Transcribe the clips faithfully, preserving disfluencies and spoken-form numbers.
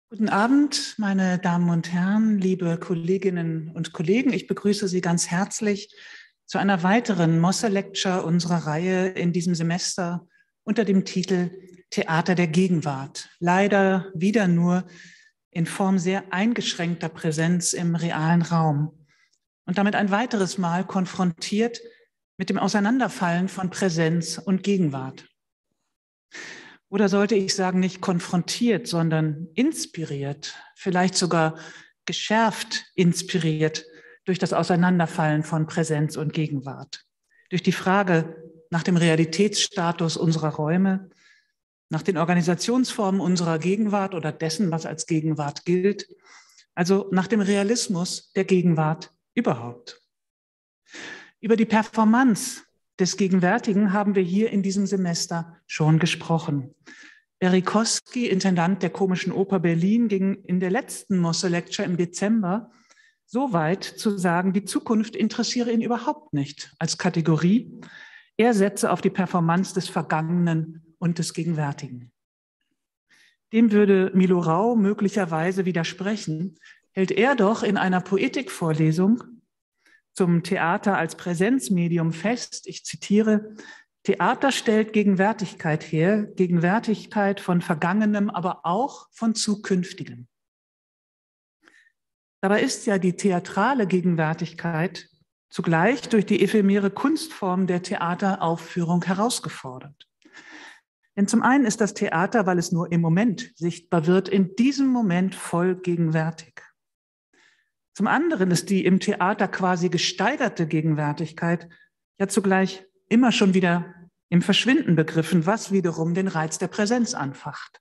Guten Abend, meine Damen und Herren, liebe Kolleginnen und Kollegen. Ich begrüße Sie ganz herzlich zu einer weiteren Mosse-Lecture unserer Reihe in diesem Semester unter dem Titel Theater der Gegenwart. Leider wieder nur in Form sehr eingeschränkter Präsenz im realen Raum und damit ein weiteres Mal konfrontiert mit dem Auseinanderfallen von Präsenz und Gegenwart. Oder sollte ich sagen, nicht konfrontiert, sondern inspiriert, vielleicht sogar geschärft inspiriert durch das Auseinanderfallen von Präsenz und Gegenwart. Durch die Frage nach dem Realitätsstatus unserer Räume, nach den Organisationsformen unserer Gegenwart oder dessen, was als Gegenwart gilt, also nach dem Realismus der Gegenwart überhaupt. Über die Performance des Gegenwärtigen haben wir hier in diesem Semester schon gesprochen. Berikowski, Intendant der Komischen Oper Berlin, ging in der letzten Mosse-Lecture im Dezember so weit zu sagen, die Zukunft interessiere ihn überhaupt nicht als Kategorie. Er setze auf die Performance des Vergangenen und des Gegenwärtigen. Dem würde Milo Rau möglicherweise widersprechen, hält er doch in einer Poetikvorlesung zum Theater als Präsenzmedium fest, ich zitiere, Theater stellt Gegenwärtigkeit her, Gegenwärtigkeit von Vergangenem, aber auch von Zukünftigem. Dabei ist ja die theatrale Gegenwärtigkeit zugleich durch die ephemere Kunstform der Theateraufführung herausgefordert. Denn zum einen ist das Theater, weil es nur im Moment sichtbar wird, in diesem Moment voll gegenwärtig. Zum anderen ist die im Theater quasi gesteigerte Gegenwärtigkeit ja zugleich immer schon wieder im Verschwinden begriffen, was wiederum den Reiz der Präsenz anfacht.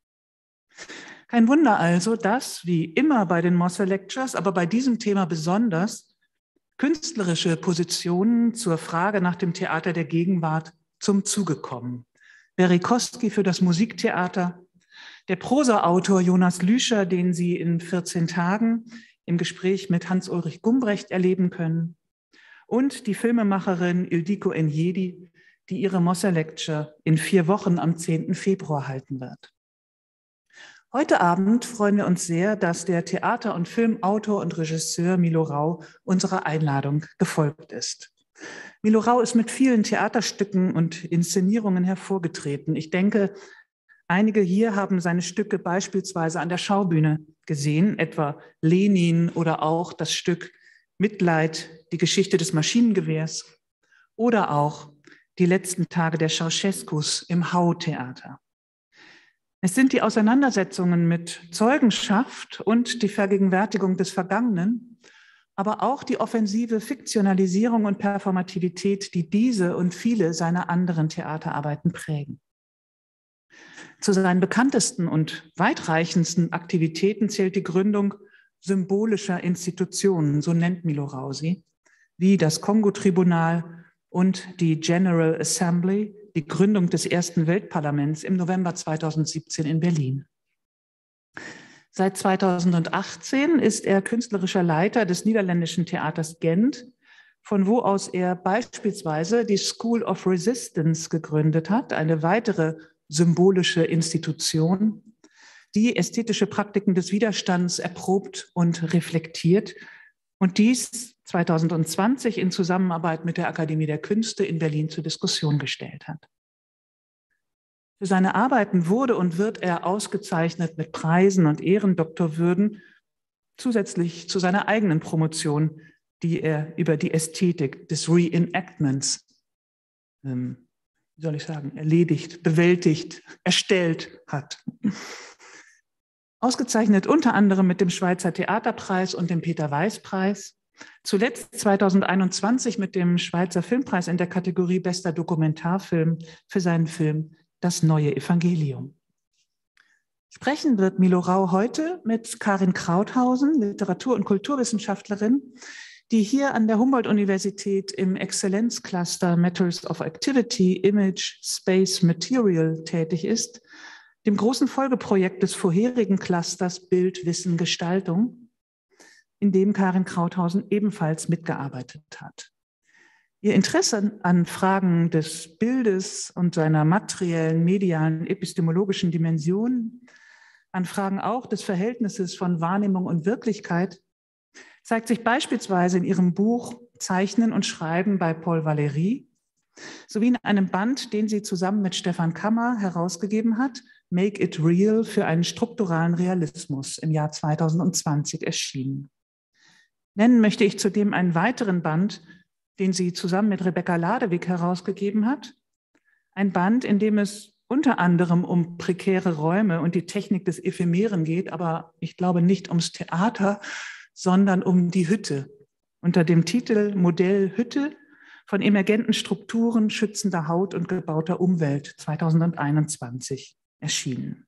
Kein Wunder also, dass, wie immer bei den Mosse-Lectures, aber bei diesem Thema besonders, künstlerische Positionen zur Frage nach dem Theater der Gegenwart zum Zuge kommen. Berikowski für das Musiktheater, der Prosaautor Jonas Lüscher, den Sie in vierzehn Tagen im Gespräch mit Hans-Ulrich Gumbrecht erleben können, und die Filmemacherin Ildiko Enjedi, die ihre Mosse-Lecture in vier Wochen am zehnten Februar halten wird. Heute Abend freuen wir uns sehr, dass der Theater- und Filmautor und Regisseur Milo Rau unserer Einladung gefolgt ist. Milo Rau ist mit vielen Theaterstücken und Inszenierungen hervorgetreten. Ich denke, einige hier haben seine Stücke beispielsweise an der Schaubühne gesehen, etwa Lenin oder auch das Stück Mitleid, die Geschichte des Maschinengewehrs oder auch die letzten Tage der Ceausescus im Hau-Theater. Es sind die Auseinandersetzungen mit Zeugenschaft und die Vergegenwärtigung des Vergangenen, aber auch die offensive Fiktionalisierung und Performativität, die diese und viele seiner anderen Theaterarbeiten prägen. Zu seinen bekanntesten und weitreichendsten Aktivitäten zählt die Gründung symbolischer Institutionen, so nennt Milo Rau sie, wie das Kongo-Tribunal und die General Assembly, die Gründung des ersten Weltparlaments im November zweitausendsiebzehn in Berlin. Seit zweitausendachtzehn ist er künstlerischer Leiter des niederländischen Theaters Gent, von wo aus er beispielsweise die School of Resistance gegründet hat, eine weitere symbolische Institution, die ästhetische Praktiken des Widerstands erprobt und reflektiert und dies zweitausendzwanzig in Zusammenarbeit mit der Akademie der Künste in Berlin zur Diskussion gestellt hat. Für seine Arbeiten wurde und wird er ausgezeichnet mit Preisen und Ehrendoktorwürden, zusätzlich zu seiner eigenen Promotion, die er über die Ästhetik des Reenactments ähm, wie soll ich sagen, erledigt, bewältigt, erstellt hat. Ausgezeichnet unter anderem mit dem Schweizer Theaterpreis und dem Peter-Weiß-Preis, zuletzt zweitausendeinundzwanzig mit dem Schweizer Filmpreis in der Kategorie Bester Dokumentarfilm für seinen Film Das neue Evangelium. Sprechen wird Milo Rau heute mit Karin Krauthausen, Literatur- und Kulturwissenschaftlerin, die hier an der Humboldt-Universität im Exzellenzcluster Matters of Activity, Image, Space, Material tätig ist, dem großen Folgeprojekt des vorherigen Clusters Bild, Wissen, Gestaltung, in dem Karin Krauthausen ebenfalls mitgearbeitet hat. Ihr Interesse an Fragen des Bildes und seiner materiellen, medialen, epistemologischen Dimension an Fragen auch des Verhältnisses von Wahrnehmung und Wirklichkeit, zeigt sich beispielsweise in ihrem Buch Zeichnen und Schreiben bei Paul Valéry sowie in einem Band, den sie zusammen mit Stefan Kammer herausgegeben hat, Make It Real für einen strukturalen Realismus, im Jahr zweitausendzwanzig erschienen. Nennen möchte ich zudem einen weiteren Band, den sie zusammen mit Rebecca Ladewig herausgegeben hat. Ein Band, in dem es unter anderem um prekäre Räume und die Technik des Ephemeren geht, aber ich glaube nicht ums Theater, sondern um die Hütte. Unter dem Titel Modell Hütte von emergenten Strukturen, schützender Haut und gebauter Umwelt zweitausendeinundzwanzig erschienen.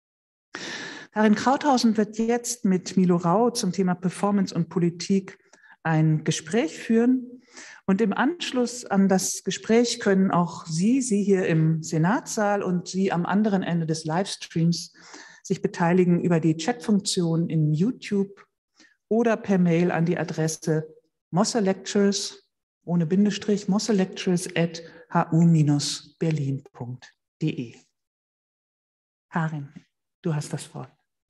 Karin Krauthausen wird jetzt mit Milo Rau zum Thema Performance und Politik ein Gespräch führen. Und im Anschluss an das Gespräch können auch Sie, Sie hier im Senatssaal und Sie am anderen Ende des Livestreams sich beteiligen über die Chatfunktion in YouTube oder per Mail an die Adresse mosselectures, ohne Bindestrich, mosselectures at h u Bindestrich berlin punkt de. Karin, du hast das Wort.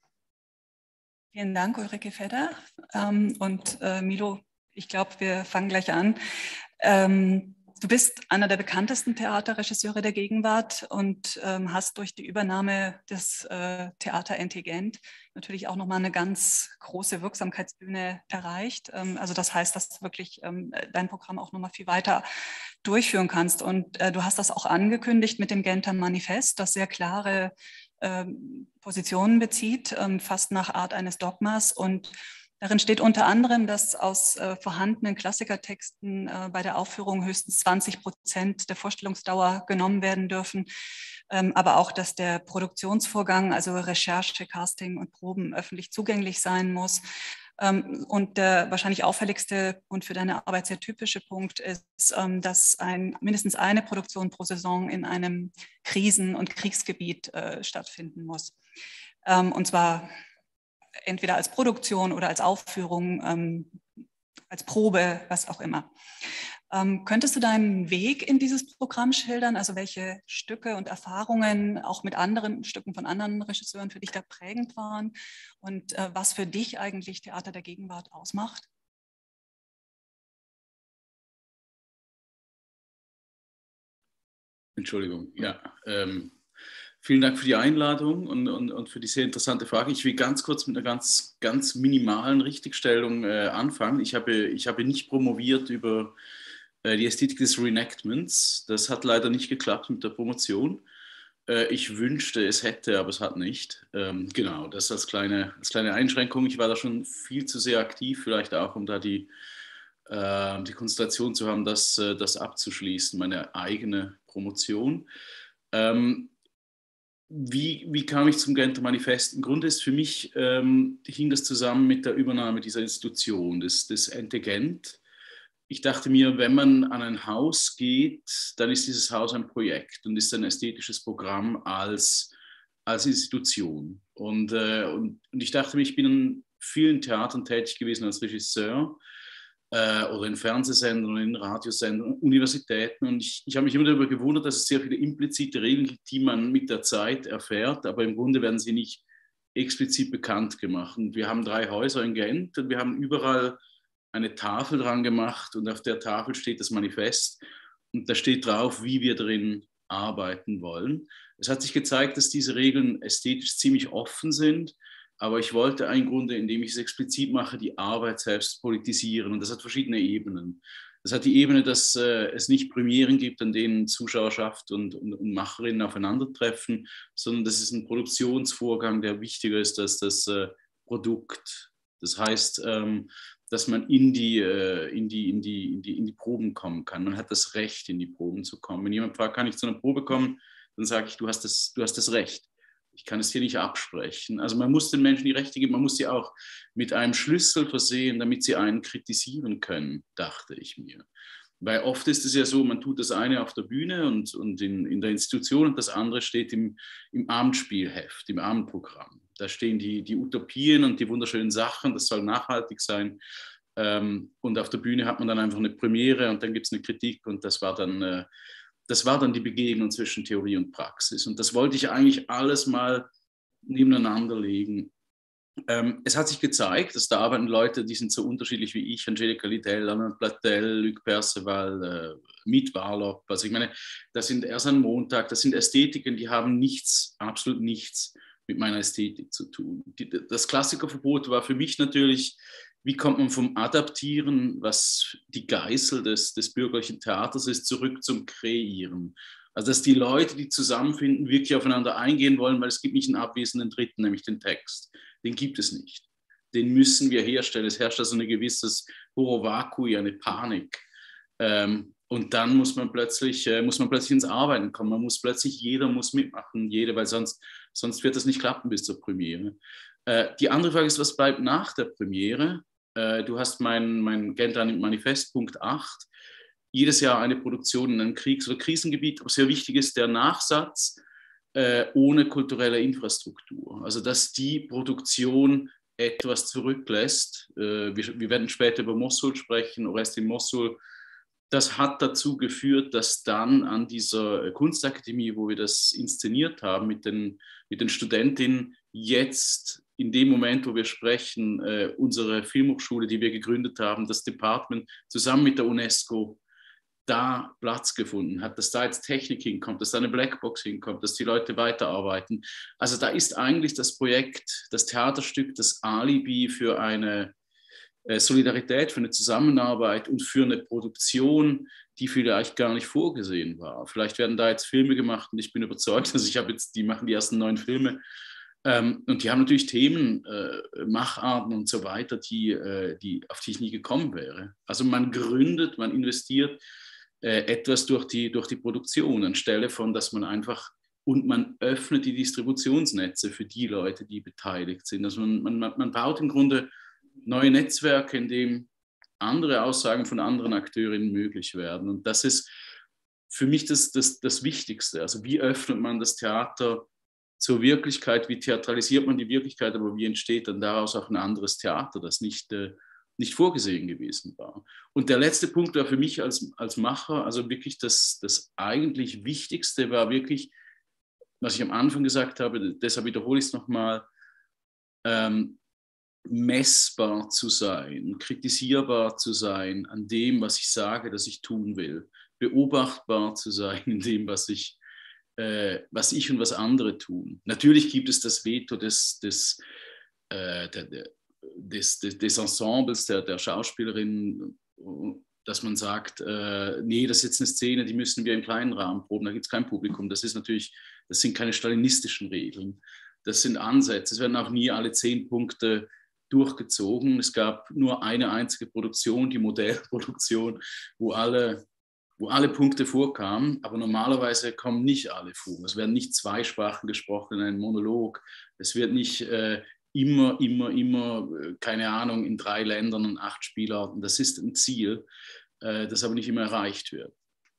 Vielen Dank, Ulrike Fedder. Ähm, und äh, Milo, ich glaube, wir fangen gleich an. Ähm, du bist einer der bekanntesten Theaterregisseure der Gegenwart und ähm, hast durch die Übernahme des äh, Theater Intelligent natürlich auch nochmal eine ganz große Wirksamkeitsbühne erreicht. Ähm, also das heißt, dass du wirklich ähm, dein Programm auch nochmal viel weiter durchführen kannst. Und äh, du hast das auch angekündigt mit dem Genter Manifest, das sehr klare ähm, Positionen bezieht, ähm, fast nach Art eines Dogmas. Und darin steht unter anderem, dass aus äh, vorhandenen Klassikertexten äh, bei der Aufführung höchstens zwanzig Prozent der Vorstellungsdauer genommen werden dürfen, ähm, aber auch, dass der Produktionsvorgang, also Recherche, Casting und Proben öffentlich zugänglich sein muss. Ähm, und der wahrscheinlich auffälligste und für deine Arbeit sehr typische Punkt ist, ähm, dass ein, mindestens eine Produktion pro Saison in einem Krisen- und Kriegsgebiet äh, stattfinden muss. Ähm, und zwar entweder als Produktion oder als Aufführung, ähm, als Probe, was auch immer. Ähm, könntest du deinen Weg in dieses Programm schildern? Also welche Stücke und Erfahrungen auch mit anderen Stücken von anderen Regisseuren für dich da prägend waren und äh, was für dich eigentlich Theater der Gegenwart ausmacht? Entschuldigung, ja. Ähm, vielen Dank für die Einladung und, und, und für die sehr interessante Frage. Ich will ganz kurz mit einer ganz, ganz minimalen Richtigstellung äh, anfangen. Ich habe, ich habe nicht promoviert über äh, die Ästhetik des Reenactments. Das hat leider nicht geklappt mit der Promotion. Äh, ich wünschte, es hätte, aber es hat nicht. Ähm, genau, das als kleine, als kleine Einschränkung. Ich war da schon viel zu sehr aktiv, vielleicht auch, um da die, äh, die Konzentration zu haben, das, äh, das abzuschließen, meine eigene Promotion. Ähm, wie, wie kam ich zum Genter Manifest? Im Grunde ist für mich, ähm, hing das zusammen mit der Übernahme dieser Institution, des, des Ente Gent. Ich dachte mir, wenn man an ein Haus geht, dann ist dieses Haus ein Projekt und ist ein ästhetisches Programm als, als Institution. Und, äh, und, und ich dachte mir, ich bin in vielen Theatern tätig gewesen als Regisseur äh, oder in Fernsehsendern oder in Radiosendern, Universitäten. Und ich, ich habe mich immer darüber gewundert, dass es sehr viele implizite Regeln gibt, die man mit der Zeit erfährt, aber im Grunde werden sie nicht explizit bekannt gemacht. Und wir haben drei Häuser in Gent und wir haben überall eine Tafel dran gemacht und auf der Tafel steht das Manifest und da steht drauf, wie wir drin arbeiten wollen. Es hat sich gezeigt, dass diese Regeln ästhetisch ziemlich offen sind, aber ich wollte im Grunde, indem ich es explizit mache, die Arbeit selbst politisieren und das hat verschiedene Ebenen. Das hat die Ebene, dass äh, es nicht Premieren gibt, an denen Zuschauerschaft und, und, und Macherinnen aufeinandertreffen, sondern das ist ein Produktionsvorgang, der wichtiger ist als das äh, Produkt. Das heißt, ähm, dass man in die, äh, in, die, in, die, in, die, in die Proben kommen kann. Man hat das Recht, in die Proben zu kommen. Wenn jemand fragt, kann ich zu einer Probe kommen, dann sage ich, du hast das, du hast das Recht. Ich kann es dir nicht absprechen. Also man muss den Menschen die Rechte geben, man muss sie auch mit einem Schlüssel versehen, damit sie einen kritisieren können, dachte ich mir. Weil oft ist es ja so, man tut das eine auf der Bühne und, und in, in der Institution und das andere steht im, im Abendspielheft, im Abendprogramm. Da stehen die, die Utopien und die wunderschönen Sachen, das soll nachhaltig sein. Ähm, und auf der Bühne hat man dann einfach eine Premiere und dann gibt es eine Kritik und das war dann, äh, das war dann die Begegnung zwischen Theorie und Praxis. Und das wollte ich eigentlich alles mal nebeneinander legen. Ähm, es hat sich gezeigt, dass da arbeiten Leute, die sind so unterschiedlich wie ich, Angelica Liddell, Alain Platel, Luc Perceval, äh, Meet Warlock. Also ich meine, das sind erst am Montag, das sind Ästhetiken, die haben nichts, absolut nichts mit meiner Ästhetik zu tun. Die, das Klassikerverbot war für mich natürlich, wie kommt man vom Adaptieren, was die Geißel des, des bürgerlichen Theaters ist, zurück zum Kreieren. Also dass die Leute, die zusammenfinden, wirklich aufeinander eingehen wollen, weil es gibt nicht einen abwesenden Dritten, nämlich den Text. Den gibt es nicht. Den müssen wir herstellen. Es herrscht also ein gewisses Horror-Vakui, eine Panik. Ähm, und dann muss man plötzlich, äh, muss man plötzlich ins Arbeiten kommen. Man muss plötzlich, jeder muss mitmachen, jeder, weil sonst, sonst wird das nicht klappen bis zur Premiere. Äh, die andere Frage ist, was bleibt nach der Premiere? Äh, du hast mein, mein Gentan-Manifest, Punkt acht. Jedes Jahr eine Produktion in einem Kriegs- oder Krisengebiet. Aber sehr wichtig ist der Nachsatz, äh, ohne kulturelle Infrastruktur. Also dass die Produktion etwas zurücklässt. Äh, wir, wir werden später über Mossul sprechen, Orest in Mossul. Das hat dazu geführt, dass dann an dieser Kunstakademie, wo wir das inszeniert haben mit den, mit den Studentinnen, jetzt in dem Moment, wo wir sprechen, äh, unsere Filmhochschule, die wir gegründet haben, das Department zusammen mit der UNESCO, da Platz gefunden hat, dass da jetzt Technik hinkommt, dass da eine Blackbox hinkommt, dass die Leute weiterarbeiten. Also da ist eigentlich das Projekt, das Theaterstück, das Alibi für eine äh, Solidarität, für eine Zusammenarbeit und für eine Produktion, die vielleicht gar nicht vorgesehen war. Vielleicht werden da jetzt Filme gemacht und ich bin überzeugt, dass ich habe jetzt, die machen die ersten neun Filme ähm, und die haben natürlich Themen, äh, Macharten und so weiter, die, äh, die, auf die ich nie gekommen wäre. Also man gründet, man investiert etwas durch die, durch die Produktion, anstelle von, dass man einfach, und man öffnet die Distributionsnetze für die Leute, die beteiligt sind. Also man, man, man baut im Grunde neue Netzwerke, in denen andere Aussagen von anderen Akteurinnen möglich werden. Und das ist für mich das, das, das Wichtigste. Also wie öffnet man das Theater zur Wirklichkeit, wie theatralisiert man die Wirklichkeit, aber wie entsteht dann daraus auch ein anderes Theater, das nicht äh, nicht vorgesehen gewesen war. Und der letzte Punkt war für mich als, als Macher, also wirklich das, das eigentlich Wichtigste war wirklich, was ich am Anfang gesagt habe, deshalb wiederhole ich es nochmal, ähm, messbar zu sein, kritisierbar zu sein an dem, was ich sage, dass ich tun will, beobachtbar zu sein in dem, was ich, äh, was ich und was andere tun. Natürlich gibt es das Veto des, des, äh, der, der Des, des, des Ensembles, der, der Schauspielerinnen, dass man sagt, äh, nee, das ist jetzt eine Szene, die müssen wir im kleinen Rahmen proben, da gibt es kein Publikum. Das ist natürlich, das sind keine stalinistischen Regeln. Das sind Ansätze. Es werden auch nie alle zehn Punkte durchgezogen. Es gab nur eine einzige Produktion, die Modellproduktion, wo alle, wo alle Punkte vorkamen, aber normalerweise kommen nicht alle vor. Es werden nicht zwei Sprachen gesprochen in einem Monolog. Es wird nicht äh, immer, immer, immer, keine Ahnung, in drei Ländern und acht Spielarten. Das ist ein Ziel, äh, das aber nicht immer erreicht wird.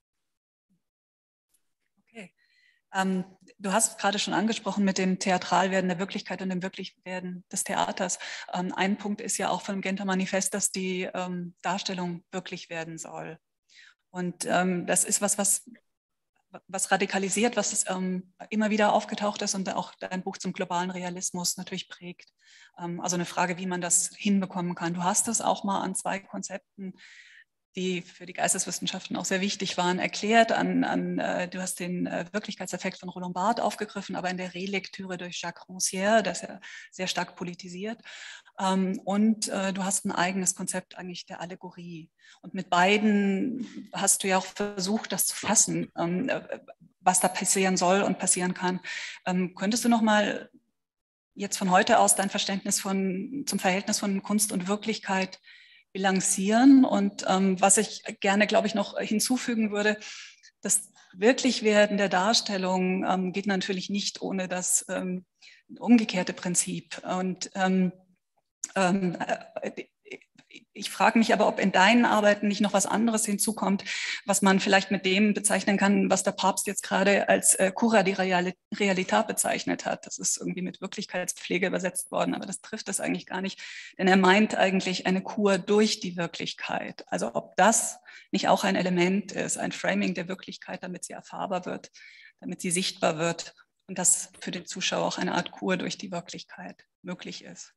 Okay. Ähm, du hast gerade schon angesprochen mit dem Theatralwerden der Wirklichkeit und dem Wirklichwerden des Theaters. Ähm, ein Punkt ist ja auch vom Gentar Manifest, dass die ähm, Darstellung wirklich werden soll. Und ähm, das ist was, was was radikalisiert, was ähm, immer wieder aufgetaucht ist und auch dein Buch zum globalen Realismus natürlich prägt. Ähm, also eine Frage, wie man das hinbekommen kann. Du hast es auch mal an zwei Konzepten, die für die Geisteswissenschaften auch sehr wichtig waren, erklärt. An, an, äh, du hast den äh, Wirklichkeitseffekt von Roland Barthes aufgegriffen, aber in der Relektüre durch Jacques Rancière, das er sehr stark politisiert. Ähm, und äh, du hast ein eigenes Konzept eigentlich der Allegorie. Und mit beiden hast du ja auch versucht, das zu fassen, ähm, was da passieren soll und passieren kann. Ähm, könntest du noch mal jetzt von heute aus dein Verständnis von, zum Verhältnis von Kunst und Wirklichkeit bilanzieren? Und ähm, was ich gerne, glaube ich, noch hinzufügen würde, das Wirklichwerden der Darstellung ähm, geht natürlich nicht ohne das ähm, umgekehrte Prinzip. Und ähm, ähm, ich frage mich aber, ob in deinen Arbeiten nicht noch was anderes hinzukommt, was man vielleicht mit dem bezeichnen kann, was der Papst jetzt gerade als äh, Cura di Realtà bezeichnet hat. Das ist irgendwie mit Wirklichkeitspflege übersetzt worden, aber das trifft es eigentlich gar nicht, denn er meint eigentlich eine Kur durch die Wirklichkeit. Also ob das nicht auch ein Element ist, ein Framing der Wirklichkeit, damit sie erfahrbar wird, damit sie sichtbar wird und dass für den Zuschauer auch eine Art Kur durch die Wirklichkeit möglich ist?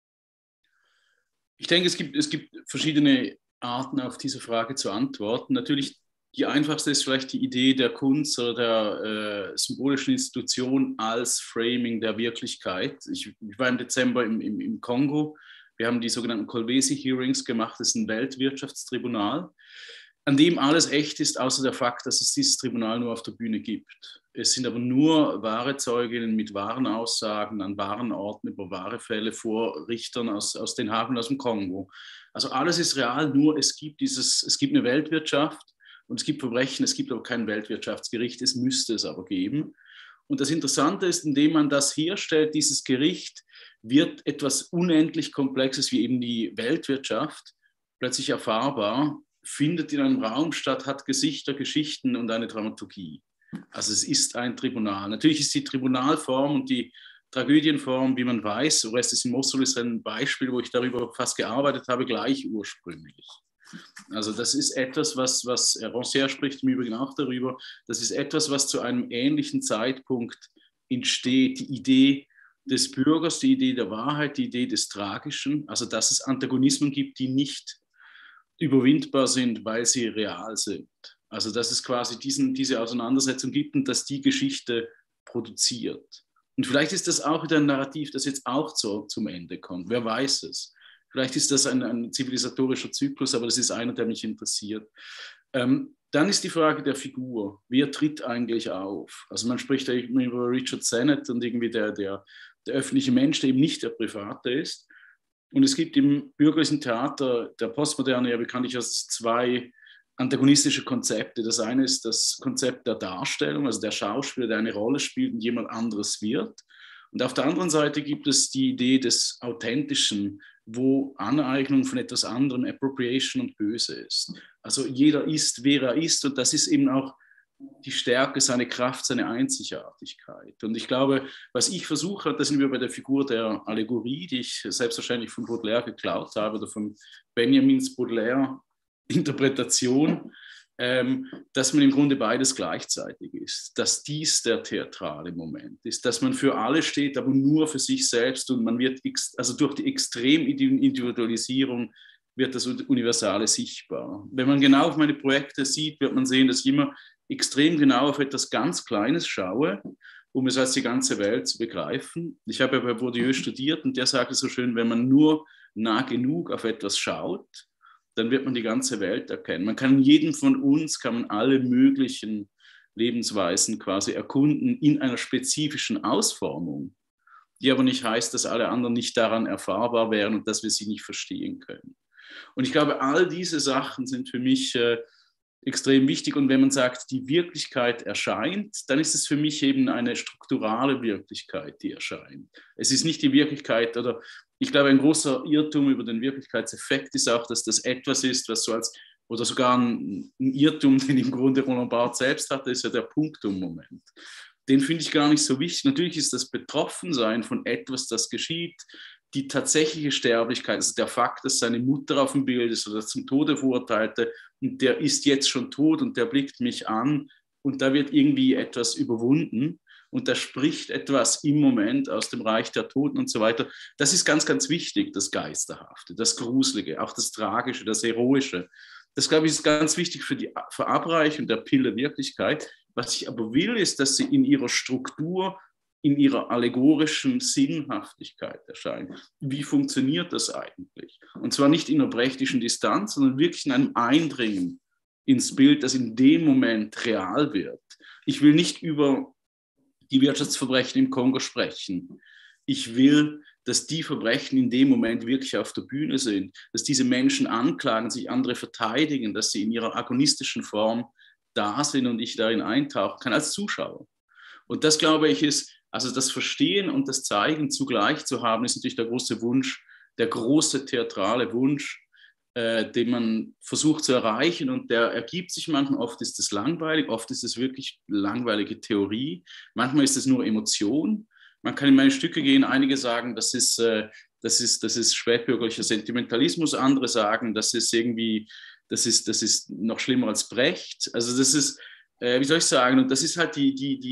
Ich denke, es gibt, es gibt verschiedene Arten, auf diese Frage zu antworten. Natürlich, die einfachste ist vielleicht die Idee der Kunst oder der äh, symbolischen Institution als Framing der Wirklichkeit. Ich, ich war im Dezember im, im, im Kongo. Wir haben die sogenannten Kolwezi-Hearings gemacht. Das ist ein Weltwirtschaftstribunal, an dem alles echt ist, außer der Fakt, dass es dieses Tribunal nur auf der Bühne gibt. Es sind aber nur wahre Zeuginnen mit wahren Aussagen an wahren Orten über wahre Fälle vor Richtern aus, aus Den Haag und aus dem Kongo. Also alles ist real, nur es gibt, dieses, es gibt eine Weltwirtschaft und es gibt Verbrechen, es gibt aber kein Weltwirtschaftsgericht, es müsste es aber geben. Und das Interessante ist, indem man das herstellt, dieses Gericht, wird etwas unendlich Komplexes wie eben die Weltwirtschaft plötzlich erfahrbar, findet in einem Raum statt, hat Gesichter, Geschichten und eine Dramaturgie. Also es ist ein Tribunal. Natürlich ist die Tribunalform und die Tragödienform, wie man weiß, Orestes in Mosul ist ein Beispiel, wo ich darüber fast gearbeitet habe, gleich ursprünglich. Also das ist etwas, was, was Rancière spricht im Übrigen auch darüber, das ist etwas, was zu einem ähnlichen Zeitpunkt entsteht, die Idee des Bürgers, die Idee der Wahrheit, die Idee des Tragischen, also dass es Antagonismen gibt, die nicht überwindbar sind, weil sie real sind. Also dass es quasi diesen, diese Auseinandersetzung gibt und dass die Geschichte produziert. Und vielleicht ist das auch wieder ein Narrativ, das jetzt auch zu, zum Ende kommt. Wer weiß es. Vielleicht ist das ein, ein zivilisatorischer Zyklus, aber das ist einer, der mich interessiert. Ähm, dann ist die Frage der Figur. Wer tritt eigentlich auf? Also man spricht ja immer über Richard Sennett und irgendwie der, der, der öffentliche Mensch, der eben nicht der Private ist. Und es gibt im bürgerlichen Theater der Postmoderne ja bekanntlich als zwei antagonistische Konzepte. Das eine ist das Konzept der Darstellung, also der Schauspieler, der eine Rolle spielt und jemand anderes wird. Und auf der anderen Seite gibt es die Idee des Authentischen, wo Aneignung von etwas anderem, Appropriation und Böse ist. Also jeder ist, wer er ist, und das ist eben auch die Stärke, seine Kraft, seine Einzigartigkeit. Und ich glaube, was ich versuche, da sind wir bei der Figur der Allegorie, die ich selbstverständlich von Baudelaire geklaut habe oder von Benjamins Baudelaire Interpretation, ähm, dass man im Grunde beides gleichzeitig ist, dass dies der theatrale Moment ist, dass man für alle steht, aber nur für sich selbst und man wird, also durch die Extremindividualisierung wird das Universale sichtbar. Wenn man genau auf meine Projekte sieht, wird man sehen, dass ich immer extrem genau auf etwas ganz Kleines schaue, um es als die ganze Welt zu begreifen. Ich habe ja bei Bourdieu studiert und der sagte so schön, wenn man nur nah genug auf etwas schaut, dann wird man die ganze Welt erkennen. Man kann in jedem von uns, kann man alle möglichen Lebensweisen quasi erkunden in einer spezifischen Ausformung, die aber nicht heißt, dass alle anderen nicht daran erfahrbar wären und dass wir sie nicht verstehen können. Und ich glaube, all diese Sachen sind für mich äh, extrem wichtig. Und wenn man sagt, die Wirklichkeit erscheint, dann ist es für mich eben eine strukturale Wirklichkeit, die erscheint. Es ist nicht die Wirklichkeit, oder ich glaube, ein großer Irrtum über den Wirklichkeitseffekt ist auch, dass das etwas ist, was so als, oder sogar ein, ein Irrtum, den im Grunde Roland Barthes selbst hatte, ist ja der Punktum-Moment. Den finde ich gar nicht so wichtig. Natürlich ist das Betroffensein von etwas, das geschieht, die tatsächliche Sterblichkeit, also der Fakt, dass seine Mutter auf dem Bild ist oder zum Tode verurteilte und der ist jetzt schon tot und der blickt mich an und da wird irgendwie etwas überwunden und da spricht etwas im Moment aus dem Reich der Toten und so weiter. Das ist ganz, ganz wichtig, das Geisterhafte, das Gruselige, auch das Tragische, das Heroische. Das, glaube ich, ist ganz wichtig für die Verabreichung der Pille Wirklichkeit. Was ich aber will, ist, dass sie in ihrer Struktur, in ihrer allegorischen Sinnhaftigkeit erscheinen. Wie funktioniert das eigentlich? Und zwar nicht in einer brechtischen Distanz, sondern wirklich in einem Eindringen ins Bild, das in dem Moment real wird. Ich will nicht über die Wirtschaftsverbrechen im Kongo sprechen. Ich will, dass die Verbrechen in dem Moment wirklich auf der Bühne sind, dass diese Menschen anklagen, sich andere verteidigen, dass sie in ihrer agonistischen Form da sind und ich darin eintauchen kann als Zuschauer. Und das, glaube ich, ist, also das Verstehen und das Zeigen zugleich zu haben, ist natürlich der große Wunsch, der große theatrale Wunsch, äh, den man versucht zu erreichen und der ergibt sich manchmal, oft ist es langweilig, oft ist es wirklich langweilige Theorie, manchmal ist es nur Emotion. Man kann in meine Stücke gehen, einige sagen, das ist, äh, das ist, das ist spätbürgerlicher Sentimentalismus, andere sagen, das ist irgendwie, das ist, das ist noch schlimmer als Brecht. Also das ist, äh, wie soll ich sagen, und das ist halt die, die, die,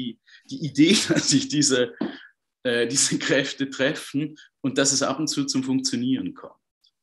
die Idee, dass sich diese, äh, diese Kräfte treffen und dass es ab und zu zum Funktionieren kommt.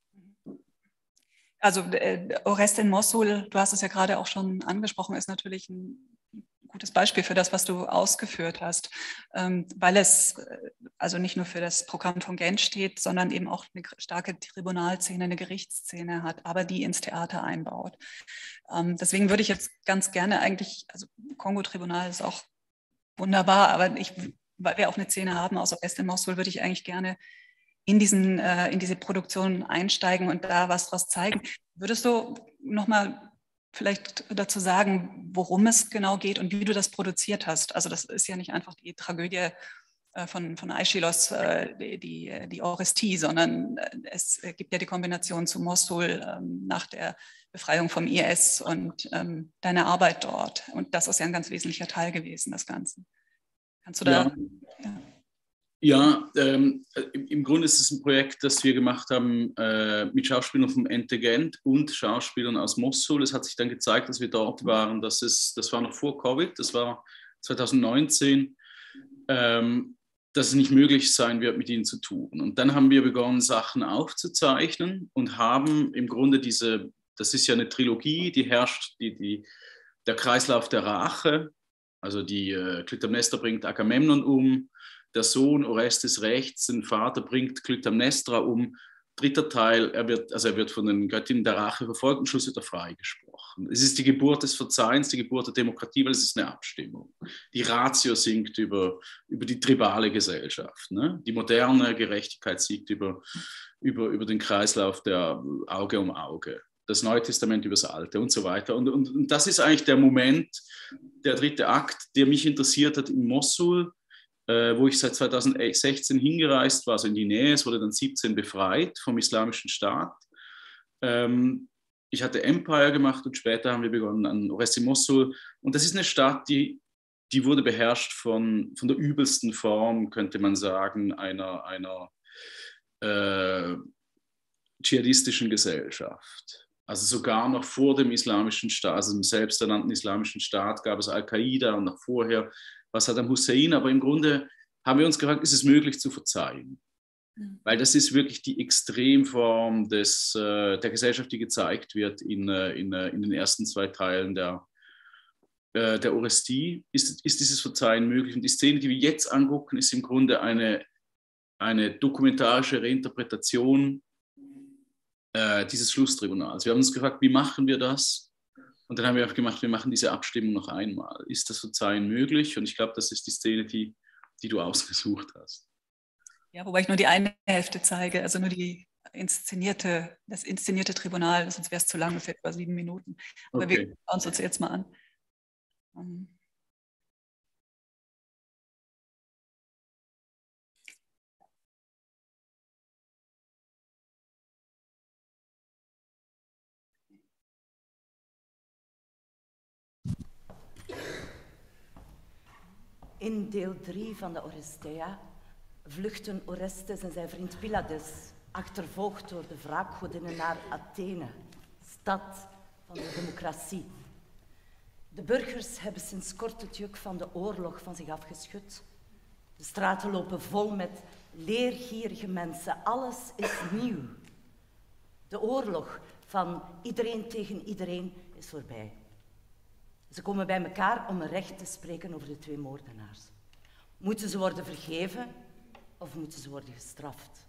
Also äh, Oreste in Mossul, du hast es ja gerade auch schon angesprochen, ist natürlich ein gutes Beispiel für das, was du ausgeführt hast, ähm, weil es äh, also nicht nur für das Programm von Gent steht, sondern eben auch eine starke Tribunalszene, eine Gerichtsszene hat, aber die ins Theater einbaut. Ähm, deswegen würde ich jetzt ganz gerne eigentlich, also Kongo-Tribunal ist auch wunderbar, aber ich, weil wir auch eine Szene haben aus Oreste in Mossul, würde ich eigentlich gerne in, diesen, äh, in diese Produktion einsteigen und da was draus zeigen. Würdest du nochmal vielleicht dazu sagen, worum es genau geht und wie du das produziert hast? Also das ist ja nicht einfach die Tragödie äh, von, von Aeschylos, äh, die, die, die Orestie, sondern es gibt ja die Kombination zu Mossul ähm, nach der Befreiung vom I S und ähm, deine Arbeit dort. Und das ist ja ein ganz wesentlicher Teil gewesen, das Ganze. Kannst du da... Ja. Ja. Ja, ähm, im Grunde ist es ein Projekt, das wir gemacht haben äh, mit Schauspielern vom Ente Gent und Schauspielern aus Mossul. Es hat sich dann gezeigt, dass wir dort waren, dass es, das war noch vor Covid, das war zwanzig neunzehn, ähm, dass es nicht möglich sein wird, mit ihnen zu tun. Und dann haben wir begonnen, Sachen aufzuzeichnen und haben im Grunde diese, das ist ja eine Trilogie, die herrscht, die, die, der Kreislauf der Rache, also die äh, Klytämnestra bringt Agamemnon um, der Sohn Orestes rechts, sein Vater bringt Klytämnestra um. Dritter Teil, er wird, also er wird von den Göttinnen der Rache verfolgt und schlussendlich wird er freigesprochen. Es ist die Geburt des Verzeihens, die Geburt der Demokratie, weil es ist eine Abstimmung. Die Ratio singt über, über die tribale Gesellschaft. Ne? Die moderne Gerechtigkeit siegt über, über, über den Kreislauf der Auge um Auge. Das Neue Testament über das Alte und so weiter. Und, und, und das ist eigentlich der Moment, der dritte Akt, der mich interessiert hat in Mossul, wo ich seit zwanzig sechzehn hingereist war, also in die Nähe. Es wurde dann siebzehn befreit vom Islamischen Staat. Ich hatte Empire gemacht und später haben wir begonnen an Oreste in Mossul. Und das ist eine Stadt, die, die wurde beherrscht von, von der übelsten Form, könnte man sagen, einer, einer äh, dschihadistischen Gesellschaft. Also sogar noch vor dem Islamischen Staat, also im selbsternannten Islamischen Staat gab es Al-Qaida und noch vorher was Saddam Hussein, aber im Grunde haben wir uns gefragt, ist es möglich zu verzeihen? Mhm. Weil das ist wirklich die Extremform des, äh, der Gesellschaft, die gezeigt wird in, äh, in, äh, in den ersten zwei Teilen der, äh, der Orestie. Ist, ist dieses Verzeihen möglich? Und die Szene, die wir jetzt angucken, ist im Grunde eine, eine dokumentarische Reinterpretation äh, dieses Schlusstribunals. Wir haben uns gefragt, wie machen wir das? Und dann haben wir auch gemacht, wir machen diese Abstimmung noch einmal. Ist das Verzeihen möglich? Und ich glaube, das ist die Szene, die, die du ausgesucht hast. Ja, wobei ich nur die eine Hälfte zeige, also nur die inszenierte, das inszenierte Tribunal, sonst wäre es zu lang, das wäre etwa sieben Minuten. Aber okay, wir schauen uns das jetzt mal an. Um, In deel drie van de Oresteia vluchten Orestes en zijn vriend Pylades, achtervolgd door de wraakgodinnen naar Athene, stad van de democratie. De burgers hebben sinds kort het juk van de oorlog van zich afgeschud. De straten lopen vol met leergierige mensen, alles is nieuw. De oorlog van iedereen tegen iedereen is voorbij. Ze komen bij elkaar om een recht te spreken over de twee moordenaars. Moeten ze worden vergeven of moeten ze worden gestraft?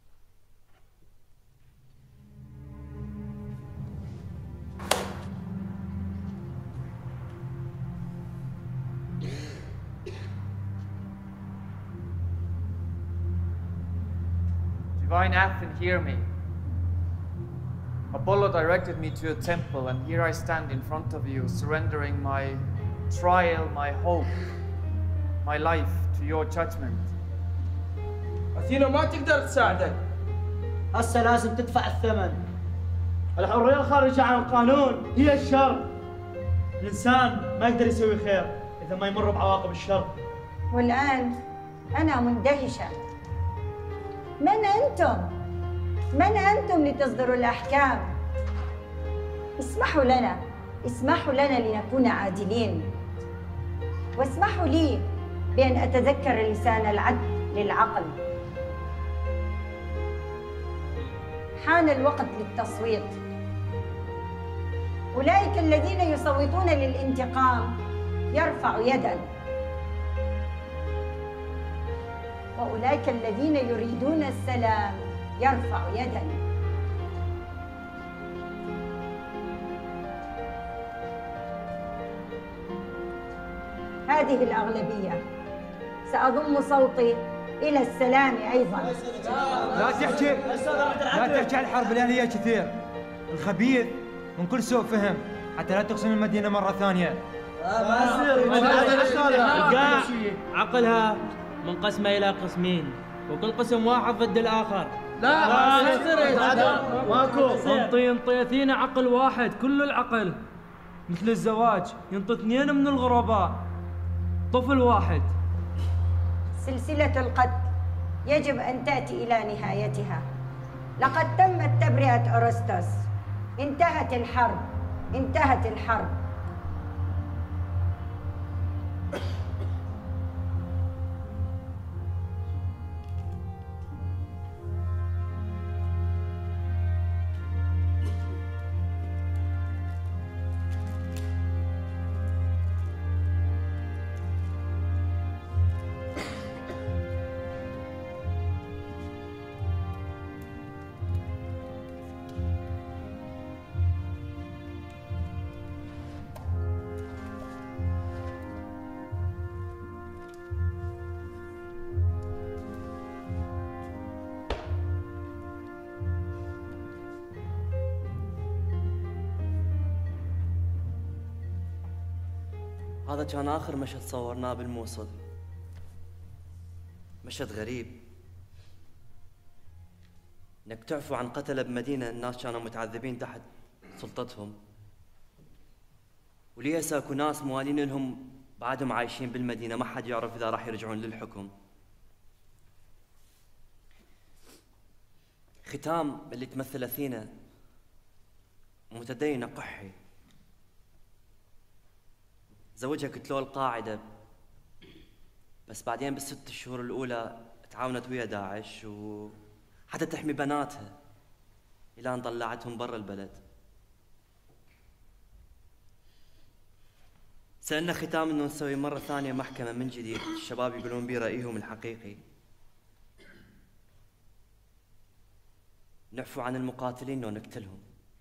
Divine Athene, hear me. Apollo directed me to a temple, and here I stand in front of you, surrendering my trial, my hope, my life to your judgment. أثينا ما تقدر تساعدك. هسه لازم تدفع الثمن. الحرية الخارجة عن القانون هي الشر. الإنسان ما يقدر يسوي خير إذا ما يمر بعواقب الشر. والآن أنا مندهشة. من أنتم؟ من أنتم لتصدروا الأحكام؟ اسمحوا لنا، اسمحوا لنا لنكون عادلين. واسمحوا لي بأن أتذكر لسان العدل للعقل. حان الوقت للتصويت. أولئك الذين يصوتون للانتقام يرفع يدا، وأولئك الذين يريدون السلام يرفع يدا. هذه الأغلبية. سأضم صوتي إلى السلام أيضا. لا تحكي لا تحكي عن الحرب الأهلية كثير. الخبيث من كل سوء فهم حتى لا تقسم المدينة مرة ثانية. ما يصير. القاع عقلها منقسمة إلى قسمين، وكل قسم واحد ضد الآخر. لا ما يصير. ماكو. انطي انطي فينا عقل واحد، كل العقل مثل الزواج، ينطي اثنين من الغرباء طفل واحد. سلسلة القتل يجب أن تأتي إلى نهايتها. لقد تمت تبرئة أورستوس. انتهت الحرب، انتهت الحرب. هذا كان آخر مشهد صورناه بالموصل. مشهد غريب، انك تعفو عن قتلة بمدينة الناس كانوا متعذبين تحت سلطتهم، وليس اكو ناس موالين لهم بعدهم عايشين بالمدينة ما حد يعرف اذا راح يرجعون للحكم. ختام اللي تمثل أثينا متدينة قحي، زوجها قتلوه القاعدة، بس بعدين بالست الشهور الأولى تعاونت ويا داعش وحتى تحمي بناتها إلى أن طلعتهم برا البلد. سألنا ختام إنه نسوي مرة ثانية محكمة من جديد، الشباب يقولون بيه رأيهم الحقيقي، نعفو عن المقاتلين ونقتلهم.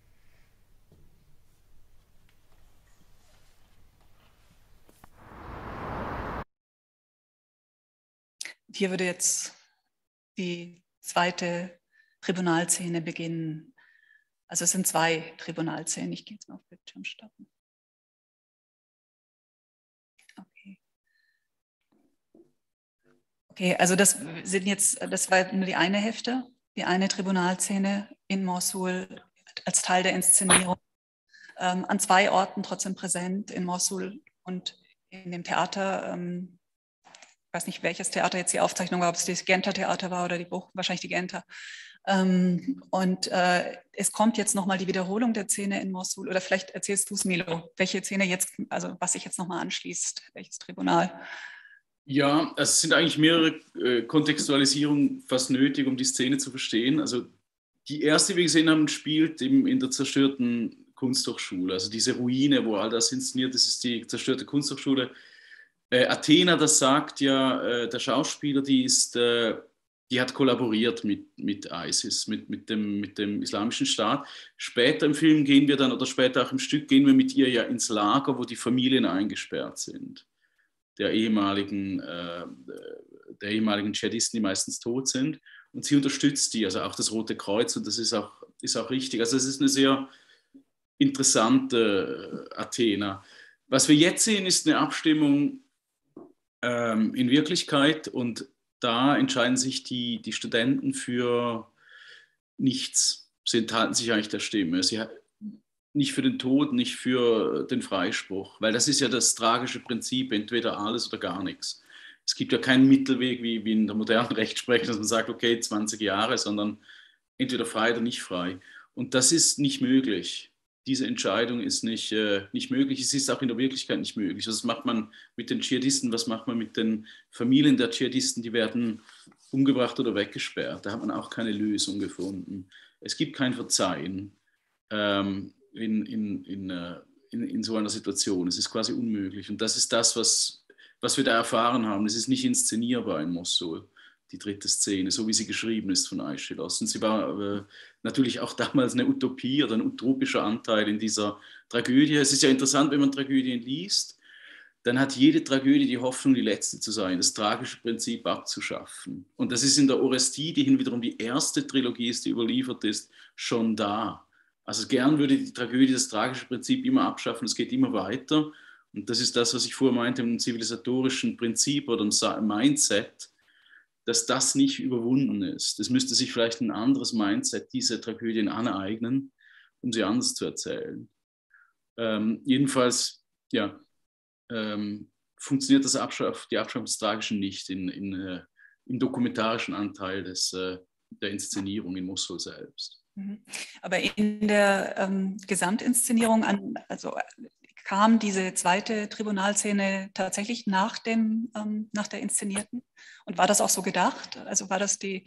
Hier würde jetzt die zweite Tribunalszene beginnen. Also es sind zwei Tribunalszenen. Ich gehe jetzt mal auf Bildschirm stoppen. Okay. Okay, also das sind jetzt, das war nur die eine Hälfte, die eine Tribunalszene in Mosul als Teil der Inszenierung. Ähm, an zwei Orten trotzdem präsent, in Mosul und in dem Theater. Ähm, Ich weiß nicht, welches Theater jetzt die Aufzeichnung war, ob es das Genter Theater war oder die Bruch, wahrscheinlich die Genter. Ähm, und äh, es kommt jetzt nochmal die Wiederholung der Szene in Mosul. Oder vielleicht erzählst du es, Milo, welche Szene jetzt, also was sich jetzt nochmal anschließt, welches Tribunal? Ja, es sind eigentlich mehrere äh, Kontextualisierungen fast nötig, um die Szene zu verstehen. Also die erste, die wir gesehen haben, spielt eben in der zerstörten Kunsthochschule. Also diese Ruine, wo all das inszeniert ist, ist die zerstörte Kunsthochschule. Äh, Athena, das sagt ja äh, der Schauspieler, die, ist, äh, die hat kollaboriert mit, mit ISIS, mit, mit, dem, mit dem Islamischen Staat. Später im Film gehen wir dann, oder später auch im Stück, gehen wir mit ihr ja ins Lager, wo die Familien eingesperrt sind. Der ehemaligen, äh, der ehemaligen Dschihadisten, die meistens tot sind. Und sie unterstützt die, also auch das Rote Kreuz, und das ist auch, ist auch richtig. Also es ist eine sehr interessante äh, Athena. Was wir jetzt sehen, ist eine Abstimmung in Wirklichkeit, und da entscheiden sich die, die Studenten für nichts. Sie enthalten sich eigentlich der Stimme. Sie, nicht für den Tod, nicht für den Freispruch, weil das ist ja das tragische Prinzip, entweder alles oder gar nichts. Es gibt ja keinen Mittelweg wie, wie in der modernen Rechtsprechung, dass man sagt, okay, zwanzig Jahre, sondern entweder frei oder nicht frei. Und das ist nicht möglich. diese Entscheidung ist nicht, äh, nicht möglich. Es ist auch in der Wirklichkeit nicht möglich. Was macht man mit den Dschihadisten? Was macht man mit den Familien der Dschihadisten? Die werden umgebracht oder weggesperrt. Da hat man auch keine Lösung gefunden. Es gibt kein Verzeihen ähm, in, in, in, äh, in, in so einer Situation. Es ist quasi unmöglich. Und das ist das, was, was wir da erfahren haben. Es ist nicht inszenierbar in Mosul, die dritte Szene, so wie sie geschrieben ist von Aeschylus. Und sie war äh, natürlich auch damals eine Utopie oder ein utopischer Anteil in dieser Tragödie. Es ist ja interessant, wenn man Tragödien liest, dann hat jede Tragödie die Hoffnung, die letzte zu sein, das tragische Prinzip abzuschaffen. Und das ist in der Orestie, die hin wiederum die erste Trilogie ist, die überliefert ist, schon da. Also gern würde die Tragödie das tragische Prinzip immer abschaffen, es geht immer weiter. Und das ist das, was ich vorher meinte, im zivilisatorischen Prinzip oder im Mindset, dass das nicht überwunden ist. Es müsste sich vielleicht ein anderes Mindset diese Tragödien aneignen, um sie anders zu erzählen. Ähm, jedenfalls, ja, ähm, funktioniert das Abschaff, die Abschaffung des Tragischen nicht in, in, äh, im dokumentarischen Anteil des, äh, der Inszenierung in Mosul selbst. Aber in der ähm, Gesamtinszenierung, an, also kam diese zweite Tribunalszene tatsächlich nach, dem, ähm, nach der inszenierten? Und war das auch so gedacht? Also war das die,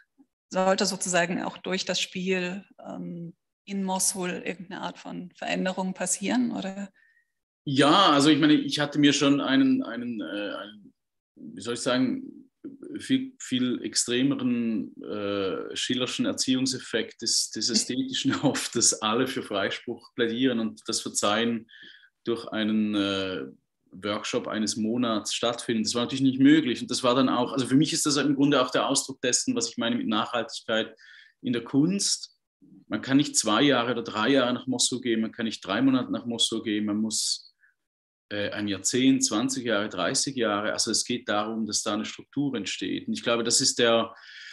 sollte sozusagen auch durch das Spiel ähm, in Mosul irgendeine Art von Veränderung passieren? Oder? Ja, also ich meine, ich hatte mir schon einen, einen, äh, einen wie soll ich sagen, viel, viel extremeren äh, Schillerschen Erziehungseffekt des, des Ästhetischen erhofft, dass alle für Freispruch plädieren und das Verzeihen durch einen äh, Workshop eines Monats stattfindet. Das war natürlich nicht möglich und das war dann auch, also für mich ist das im Grunde auch der Ausdruck dessen, was ich meine mit Nachhaltigkeit in der Kunst. Man kann nicht zwei Jahre oder drei Jahre nach Mosul gehen, man kann nicht drei Monate nach Mosul gehen, man muss äh, ein Jahrzehnt, zwanzig Jahre, dreißig Jahre, also es geht darum, dass da eine Struktur entsteht. Und ich glaube, das ist der,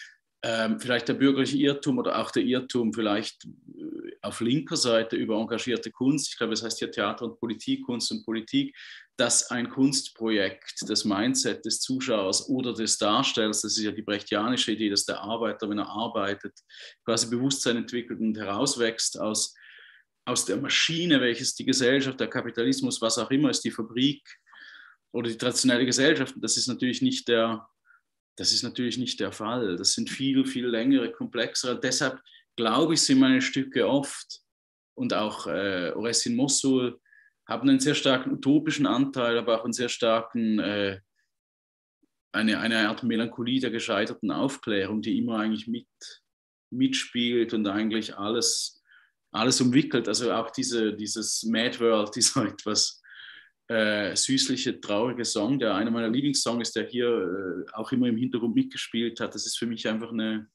ähm, vielleicht der bürgerliche Irrtum oder auch der Irrtum vielleicht auf linker Seite über engagierte Kunst, ich glaube, es heißt ja Theater und Politik, Kunst und Politik, dass ein Kunstprojekt, das Mindset des Zuschauers oder des Darstellers, das ist ja die brechtianische Idee, dass der Arbeiter, wenn er arbeitet, quasi Bewusstsein entwickelt und herauswächst aus, aus der Maschine, welches die Gesellschaft, der Kapitalismus, was auch immer ist, die Fabrik oder die traditionelle Gesellschaft, das ist natürlich nicht der, das ist natürlich nicht der Fall. Das sind viel, viel längere, komplexere. Deshalb glaube ich, sind meine Stücke oft und auch äh, Orestes in Mosul haben einen sehr starken utopischen Anteil, aber auch einen sehr starken, äh, eine, eine Art Melancholie der gescheiterten Aufklärung, die immer eigentlich mit, mitspielt und eigentlich alles, alles umwickelt. Also auch diese, dieses Mad World, dieser etwas äh, süßliche, traurige Song, der einer meiner Lieblingssongs ist, der hier äh, auch immer im Hintergrund mitgespielt hat. Das ist für mich einfach eine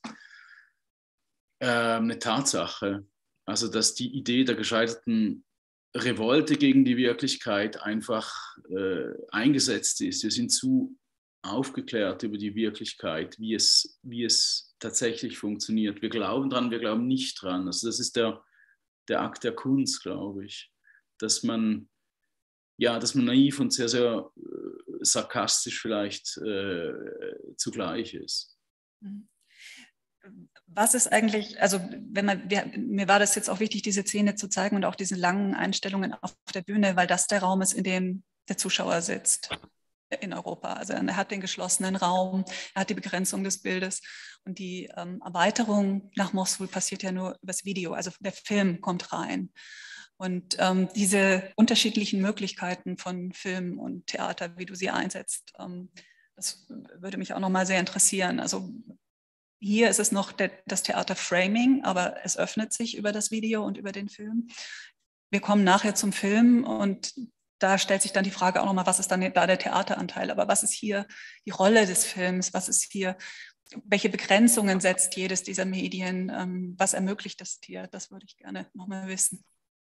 eine Tatsache, also dass die Idee der gescheiterten Revolte gegen die Wirklichkeit einfach äh, eingesetzt ist. Wir sind zu aufgeklärt über die Wirklichkeit, wie es, wie es tatsächlich funktioniert. Wir glauben dran, wir glauben nicht dran. Also das ist der, der Akt der Kunst, glaube ich, dass man, ja, dass man naiv und sehr, sehr äh, sarkastisch vielleicht äh, zugleich ist. Mhm. Was ist eigentlich, also wenn man, wir, mir war das jetzt auch wichtig, diese Szene zu zeigen und auch diese langen Einstellungen auf der Bühne, weil das der Raum ist, in dem der Zuschauer sitzt in Europa. Also er hat den geschlossenen Raum, er hat die Begrenzung des Bildes und die ähm, Erweiterung nach Mosul passiert ja nur übers Video, also der Film kommt rein. Und ähm, diese unterschiedlichen Möglichkeiten von Film und Theater, wie du sie einsetzt, ähm, das würde mich auch nochmal sehr interessieren. Also hier ist es noch der, das Theater-Framing, aber es öffnet sich über das Video und über den Film. Wir kommen nachher zum Film und da stellt sich dann die Frage auch nochmal, was ist dann da der Theateranteil? Aber was ist hier die Rolle des Films? Was ist hier, welche Begrenzungen setzt jedes dieser Medien? Ähm, was ermöglicht das hier? Das würde ich gerne nochmal wissen.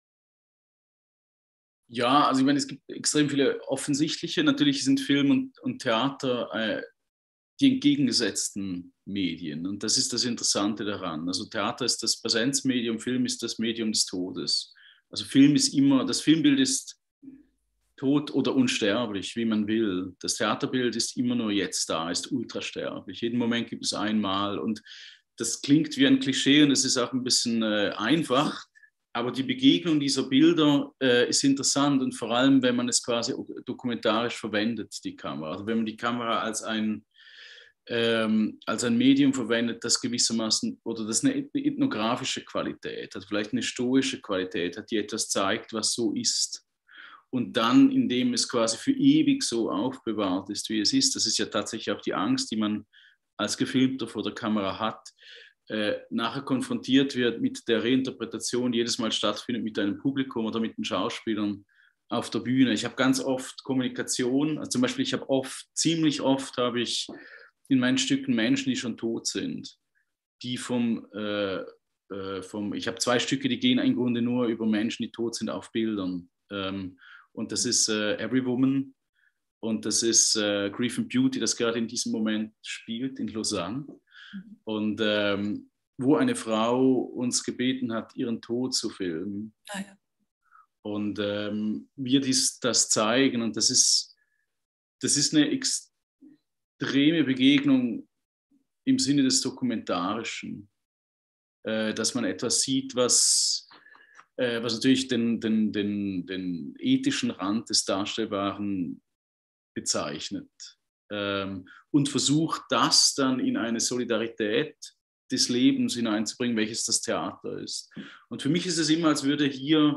Ja, also ich meine, es gibt extrem viele offensichtliche. Natürlich sind Film und, und Theater äh, die entgegengesetzten Medien. Und das ist das Interessante daran. Also Theater ist das Präsenzmedium, Film ist das Medium des Todes. Also Film ist immer, das Filmbild ist tot oder unsterblich, wie man will. Das Theaterbild ist immer nur jetzt da, ist ultrasterblich. Jeden Moment gibt es einmal. Und das klingt wie ein Klischee und es ist auch ein bisschen äh, einfach. aber die Begegnung dieser Bilder äh, ist interessant und vor allem, wenn man es quasi dokumentarisch verwendet, die Kamera. Also wenn man die Kamera als ein, ähm, als ein Medium verwendet, das gewissermaßen, oder das eine ethnografische Qualität hat, vielleicht eine stoische Qualität hat, die etwas zeigt, was so ist. Und dann, indem es quasi für ewig so aufbewahrt ist, wie es ist, das ist ja tatsächlich auch die Angst, die man als Gefilmter vor der Kamera hat, Äh, nachher konfrontiert wird mit der Reinterpretation, die jedes Mal stattfindet mit einem Publikum oder mit den Schauspielern auf der Bühne. Ich habe ganz oft Kommunikation, also zum Beispiel ich habe oft, ziemlich oft habe ich in meinen Stücken Menschen, die schon tot sind, die vom, äh, äh, vom ich habe zwei Stücke, die gehen im Grunde nur über Menschen, die tot sind auf Bildern. Ähm, und das ist äh, Every Woman und das ist äh, Grief and Beauty, das gerade in diesem Moment spielt in Lausanne. Und ähm, wo eine Frau uns gebeten hat, ihren Tod zu filmen. Ah, ja. Und ähm, wir dies, das zeigen. Und das ist, das ist eine extreme Begegnung im Sinne des Dokumentarischen. Äh, dass man etwas sieht, was, äh, was natürlich den, den, den, den ethischen Rand des Darstellbaren bezeichnet. Ähm, und versucht, das dann in eine Solidarität des Lebens hineinzubringen, welches das Theater ist. Und für mich ist es immer, als würde hier,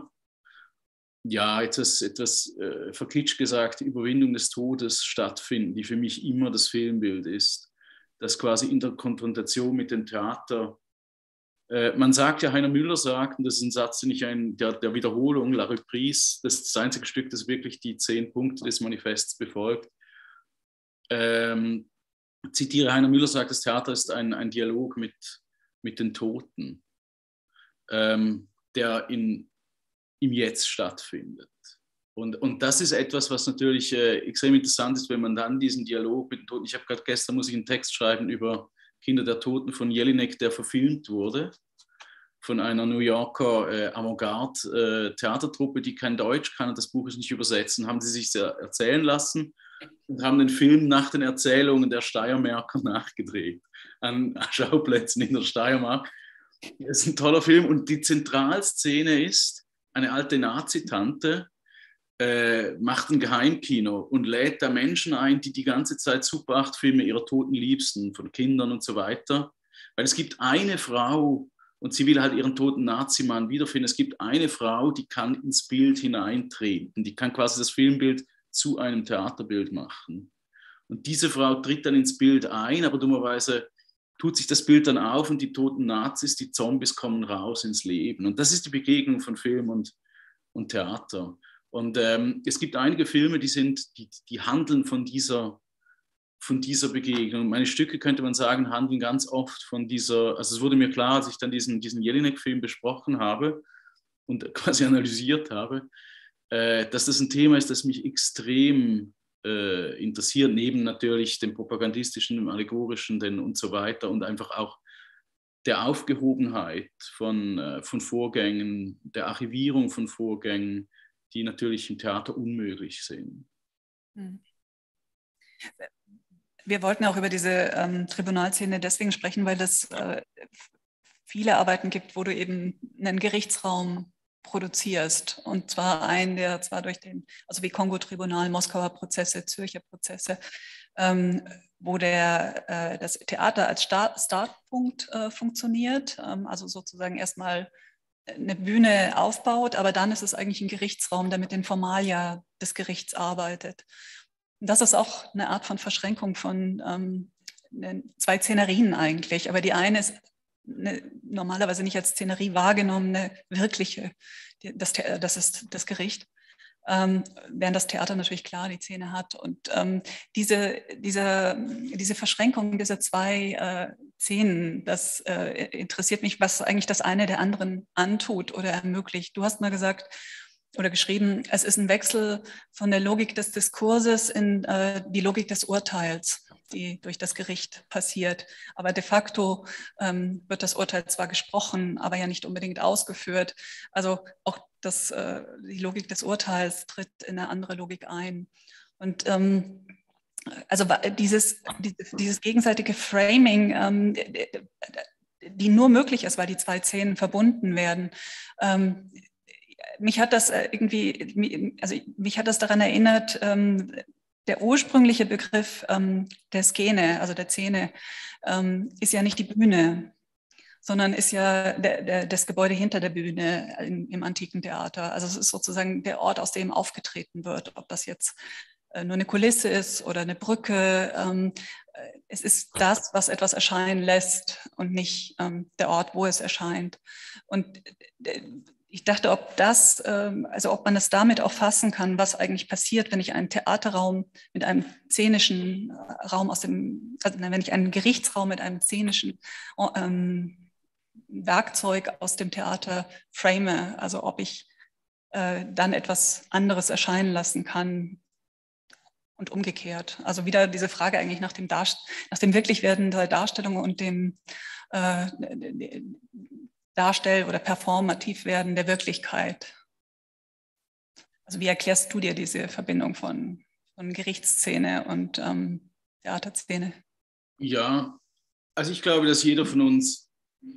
ja, etwas, etwas äh, verkitscht gesagt, die Überwindung des Todes stattfinden, die für mich immer das Filmbild ist, das quasi in der Konfrontation mit dem Theater, äh, man sagt ja, Heiner Müller sagt, und das ist ein Satz, den ich ein, der, der Wiederholung, La Reprise, das ist das einzige Stück, das wirklich die zehn Punkte des Manifests befolgt, Ähm, zitiere Heiner Müller, sagt, das Theater ist ein, ein Dialog mit, mit den Toten, ähm, der in, im Jetzt stattfindet. Und, und das ist etwas, was natürlich äh, extrem interessant ist, wenn man dann diesen Dialog mit den Toten, ich habe gerade gestern, muss ich einen Text schreiben über Kinder der Toten von Jelinek, der verfilmt wurde, von einer New Yorker äh, Avantgarde-Theatertruppe, äh, die kein Deutsch kann und das Buch ist nicht übersetzen, haben sie sich sehr erzählen lassen und haben den Film nach den Erzählungen der Steiermärker nachgedreht, an Schauplätzen in der Steiermark. Das ist ein toller Film und die Zentralszene ist, eine alte Nazi-Tante äh, macht ein Geheimkino und lädt da Menschen ein, die die ganze Zeit Super acht Filme ihrer toten Liebsten, von Kindern und so weiter, weil es gibt eine Frau, und sie will halt ihren toten Nazimann wiederfinden. Es gibt eine Frau, die kann ins Bild hineintreten, die kann quasi das Filmbild zu einem Theaterbild machen. Und diese Frau tritt dann ins Bild ein, aber dummerweise tut sich das Bild dann auf und die toten Nazis, die Zombies kommen raus ins Leben. Und das ist die Begegnung von Film und, und Theater. Und ähm, es gibt einige Filme, die, sind, die, die handeln von dieser, von dieser Begegnung. Meine Stücke, könnte man sagen, handeln ganz oft von dieser, also es wurde mir klar, als ich dann diesen, diesen Jelinek-Film besprochen habe und quasi analysiert habe, äh, dass das ein Thema ist, das mich extrem äh, interessiert, neben natürlich dem propagandistischen, dem allegorischen den und so weiter und einfach auch der Aufgehobenheit von, äh, von Vorgängen, der Archivierung von Vorgängen, die natürlich im Theater unmöglich sind. Wir wollten auch über diese ähm, Tribunalszene deswegen sprechen, weil es äh, viele Arbeiten gibt, wo du eben einen Gerichtsraum produzierst. Und zwar einen, der zwar durch den, also wie Kongo-Tribunal, Moskauer Prozesse, Zürcher Prozesse, ähm, wo der, äh, das Theater als Start, Startpunkt äh, funktioniert, ähm, also sozusagen erstmal eine Bühne aufbaut, aber dann ist es eigentlich ein Gerichtsraum, der mit den Formalia des Gerichts arbeitet. Und das ist auch eine Art von Verschränkung von ähm, ne, zwei Szenerien eigentlich, aber die eine ist eine, normalerweise nicht als Szenerie wahrgenommene, wirkliche, die, das, das ist das Gericht, ähm, während das Theater natürlich klar die Szene hat. Und ähm, diese, diese, diese Verschränkung dieser zwei äh, Szenen, das äh, interessiert mich, was eigentlich das eine der anderen antut oder ermöglicht. Du hast mal gesagt oder geschrieben, es ist ein Wechsel von der Logik des Diskurses in äh, die Logik des Urteils, die durch das Gericht passiert. Aber de facto ähm, wird das Urteil zwar gesprochen, aber ja nicht unbedingt ausgeführt. Also auch das, äh, die Logik des Urteils tritt in eine andere Logik ein. Und ähm, also dieses, dieses gegenseitige Framing, ähm, die nur möglich ist, weil die zwei Szenen verbunden werden. Ähm, mich hat das irgendwie, also mich hat das daran erinnert, ähm, der ursprüngliche Begriff ähm, der Szene, also der Szene, ähm, ist ja nicht die Bühne, sondern ist ja der, der, das Gebäude hinter der Bühne im, im antiken Theater. Also es ist sozusagen der Ort, aus dem aufgetreten wird, ob das jetzt äh, nur eine Kulisse ist oder eine Brücke. Ähm, es ist das, was etwas erscheinen lässt und nicht ähm, der Ort, wo es erscheint. Und äh, ich dachte, ob das, ähm, also ob man es damit auch fassen kann, was eigentlich passiert, wenn ich einen Theaterraum mit einem szenischen Raum aus dem, also wenn ich einen Gerichtsraum mit einem szenischen ähm, Werkzeug aus dem Theater frame, also ob ich äh, dann etwas anderes erscheinen lassen kann und umgekehrt. Also wieder diese Frage eigentlich nach dem, Darst nach dem Wirklichwerden der Darstellung und dem äh, Darstell- oder Performativwerden der Wirklichkeit. Also wie erklärst du dir diese Verbindung von, von Gerichtsszene und ähm, Theaterszene? Ja, also ich glaube, dass jeder von uns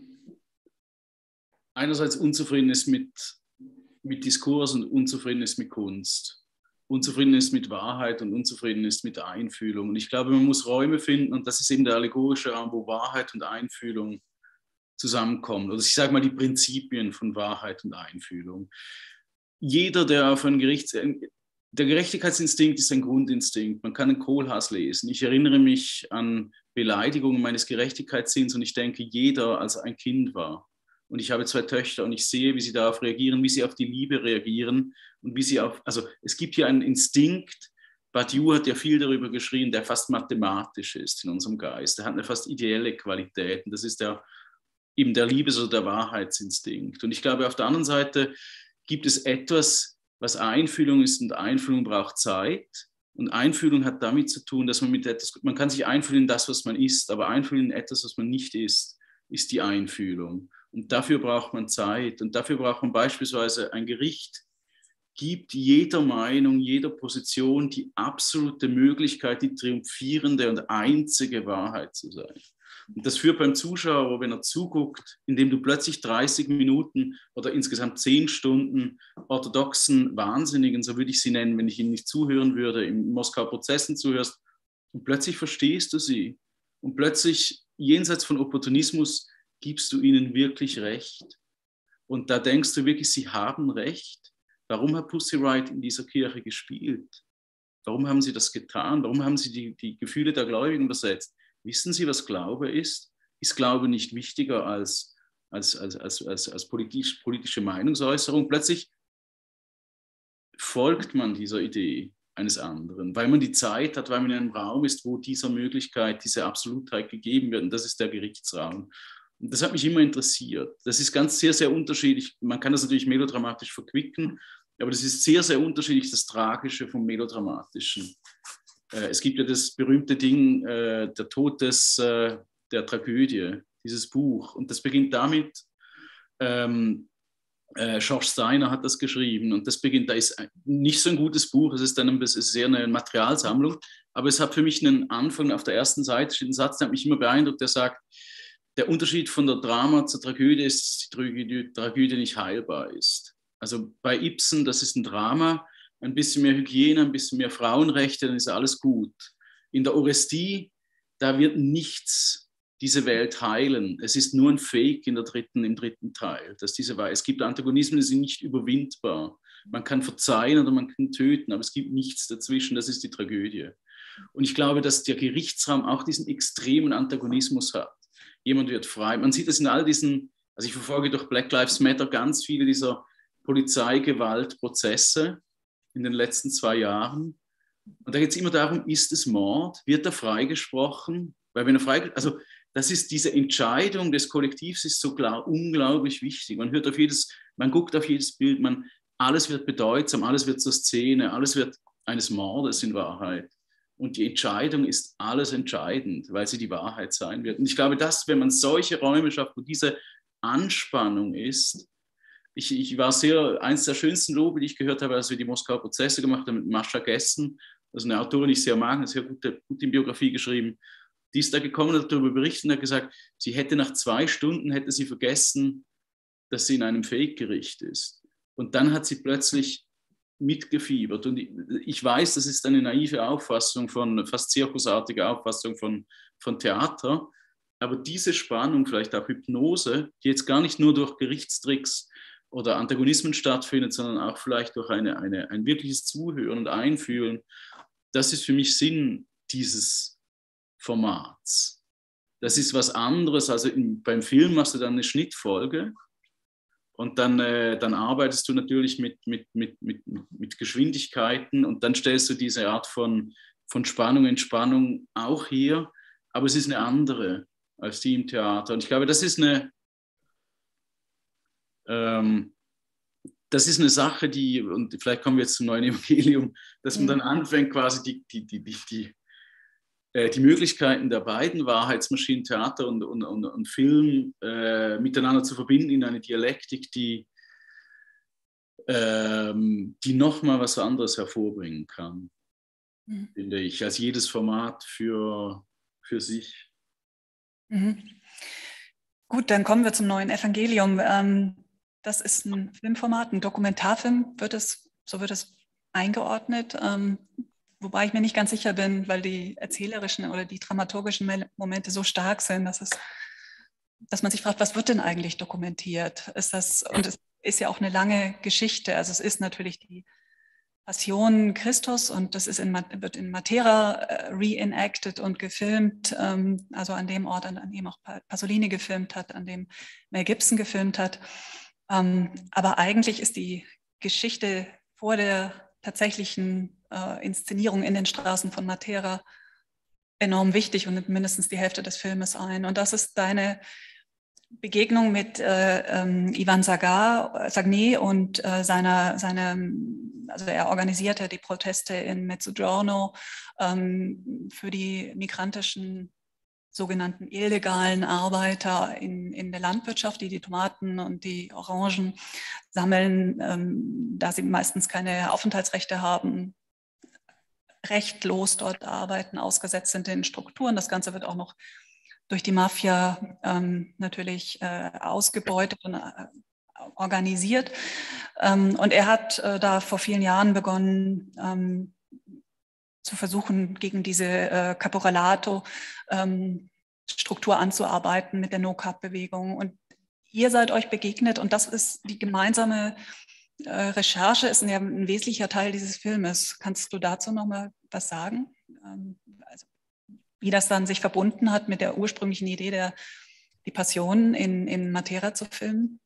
einerseits unzufrieden ist mit, mit Diskurs und unzufrieden ist mit Kunst. Unzufrieden ist mit Wahrheit und unzufrieden ist mit Einfühlung. Und ich glaube, man muss Räume finden, und das ist eben der allegorische Raum, wo Wahrheit und Einfühlung zusammenkommen. Oder ich sage mal die Prinzipien von Wahrheit und Einfühlung. Jeder, der auf ein Gerichts... Der Gerechtigkeitsinstinkt ist ein Grundinstinkt. Man kann einen Kohlhaas lesen. Ich erinnere mich an Beleidigungen meines Gerechtigkeitssinns und ich denke, jeder, als ein Kind war. Und ich habe zwei Töchter und ich sehe, wie sie darauf reagieren, wie sie auf die Liebe reagieren und wie sie auf... Also es gibt hier einen Instinkt. Badiou hat ja viel darüber geschrieben, der fast mathematisch ist in unserem Geist. Der hat eine fast ideelle Qualität. Und das ist der, eben der Liebes- oder der Wahrheitsinstinkt. Und ich glaube, auf der anderen Seite gibt es etwas, was Einfühlung ist, und Einfühlung braucht Zeit. Und Einfühlung hat damit zu tun, dass man mit etwas, man kann sich einfühlen in das, was man ist, aber einfühlen in etwas, was man nicht ist, ist die Einfühlung. Und dafür braucht man Zeit. Und dafür braucht man beispielsweise ein Gericht, gibt jeder Meinung, jeder Position die absolute Möglichkeit, die triumphierende und einzige Wahrheit zu sein. Und das führt beim Zuschauer, wenn er zuguckt, indem du plötzlich dreißig Minuten oder insgesamt zehn Stunden orthodoxen Wahnsinnigen, so würde ich sie nennen, wenn ich ihnen nicht zuhören würde, in Moskauer Prozessen zuhörst, und plötzlich verstehst du sie. Und plötzlich, jenseits von Opportunismus, gibst du ihnen wirklich Recht. Und da denkst du wirklich, sie haben Recht. Warum hat Pussy Riot in dieser Kirche gespielt? Warum haben sie das getan? Warum haben sie die, die Gefühle der Gläubigen übersetzt? Wissen Sie, was Glaube ist? Ist Glaube nicht wichtiger als, als, als, als, als, als politisch, politische Meinungsäußerung? Plötzlich folgt man dieser Idee eines anderen, weil man die Zeit hat, weil man in einem Raum ist, wo dieser Möglichkeit, diese Absolutheit gegeben wird. Und das ist der Gerichtsraum. Und das hat mich immer interessiert. Das ist ganz sehr, sehr unterschiedlich. Man kann das natürlich melodramatisch verquicken, aber das ist sehr, sehr unterschiedlich, das Tragische vom Melodramatischen. Es gibt ja das berühmte Ding, äh, der Tod des, äh, der Tragödie, dieses Buch. Und das beginnt damit, ähm, äh, George Steiner hat das geschrieben. Und das beginnt, da ist nicht so ein gutes Buch, es ist, dann ein, es ist sehr eine Materialsammlung, aber es hat für mich einen Anfang, auf der ersten Seite steht ein Satz, der hat mich immer beeindruckt, der sagt, der Unterschied von der Drama zur Tragödie ist, dass die Tragödie, Tragödie nicht heilbar ist. Also bei Ibsen, das ist ein Drama, ein bisschen mehr Hygiene, ein bisschen mehr Frauenrechte, dann ist alles gut. In der Orestie, da wird nichts diese Welt heilen. Es ist nur ein Fake in der dritten, im dritten Teil. Dass diese, es gibt Antagonismen, die sind nicht überwindbar. Man kann verzeihen oder man kann töten, aber es gibt nichts dazwischen. Das ist die Tragödie. Und ich glaube, dass der Gerichtsraum auch diesen extremen Antagonismus hat. Jemand wird frei. Man sieht das in all diesen, also ich verfolge durch Black Lives Matter ganz viele dieser Polizeigewaltprozesse in den letzten zwei Jahren. Und da geht es immer darum, ist es Mord? Wird er freigesprochen? Weil wenn er frei, also das ist diese Entscheidung des Kollektivs ist so klar, unglaublich wichtig. Man hört auf jedes, man guckt auf jedes Bild, man, alles wird bedeutsam, alles wird zur Szene, alles wird eines Mordes in Wahrheit. Und die Entscheidung ist alles entscheidend, weil sie die Wahrheit sein wird. Und ich glaube, dass, wenn man solche Räume schafft, wo diese Anspannung ist, Ich, ich war sehr, eins der schönsten Lobe, die ich gehört habe, als wir die Moskauer Prozesse gemacht haben mit Mascha Gessen, also eine Autorin, die ich sehr mag, eine sehr gute, gute Biografie geschrieben. die ist da gekommen und hat darüber berichtet und hat gesagt, sie hätte nach zwei Stunden, hätte sie vergessen, dass sie in einem Fake-Gericht ist. Und dann hat sie plötzlich mitgefiebert. Und ich weiß, das ist eine naive Auffassung von, fast zirkusartige Auffassung von, von Theater, aber diese Spannung, vielleicht auch Hypnose, die jetzt gar nicht nur durch Gerichtstricks oder Antagonismen stattfindet, sondern auch vielleicht durch eine, eine, ein wirkliches Zuhören und Einfühlen, das ist für mich Sinn dieses Formats. Das ist was anderes, also in, beim Film machst du dann eine Schnittfolge und dann, äh, dann arbeitest du natürlich mit, mit, mit, mit, mit Geschwindigkeiten und dann stellst du diese Art von, von Spannung, Entspannung auch hier, aber es ist eine andere als die im Theater. Und ich glaube, das ist eine, ähm, das ist eine Sache, die, und vielleicht kommen wir jetzt zum neuen Evangelium, dass man dann anfängt, quasi die, die, die, die, die, äh, die Möglichkeiten der beiden Wahrheitsmaschinen, Theater und, und, und, und Film, äh, miteinander zu verbinden in eine Dialektik, die, ähm, die nochmal was anderes hervorbringen kann, mhm. finde ich, als jedes Format für, für sich. Mhm. Gut, dann kommen wir zum neuen Evangelium. Ähm, das ist ein Filmformat, ein Dokumentarfilm, wird es, so wird es eingeordnet, ähm, wobei ich mir nicht ganz sicher bin, weil die erzählerischen oder die dramaturgischen Momente so stark sind, dass, es, dass man sich fragt, was wird denn eigentlich dokumentiert? Ist das, und es ist ja auch eine lange Geschichte, also es ist natürlich die Passion Christus und das ist in, wird in Matera äh, reenacted und gefilmt, ähm, also an dem Ort, an, an dem auch Pasolini gefilmt hat, an dem Mel Gibson gefilmt hat. Ähm, aber eigentlich ist die Geschichte vor der tatsächlichen äh, Inszenierung in den Straßen von Matera enorm wichtig und nimmt mindestens die Hälfte des Filmes ein. Und das ist deine Begegnung mit äh, ähm, Ivan Sagar, Sagné und äh, seiner, seiner, also er organisierte die Proteste in Mezzogiorno ähm, für die migrantischen sogenannten illegalen Arbeiter in, in der Landwirtschaft, die die Tomaten und die Orangen sammeln, ähm, da sie meistens keine Aufenthaltsrechte haben, rechtlos dort arbeiten, ausgesetzt sind den Strukturen. Das Ganze wird auch noch durch die Mafia ähm, natürlich äh, ausgebeutet und äh, organisiert. Ähm, und er hat äh, da vor vielen Jahren begonnen, ähm, zu versuchen, gegen diese äh, Caporalato ähm, Struktur anzuarbeiten mit der No-Cap-Bewegung. Und ihr seid euch begegnet und das ist die gemeinsame äh, Recherche, ist ein, ein wesentlicher Teil dieses Filmes. Kannst du dazu noch mal was sagen? Ähm, also, wie das dann sich verbunden hat mit der ursprünglichen Idee, der, die Passion in, in Matera zu filmen?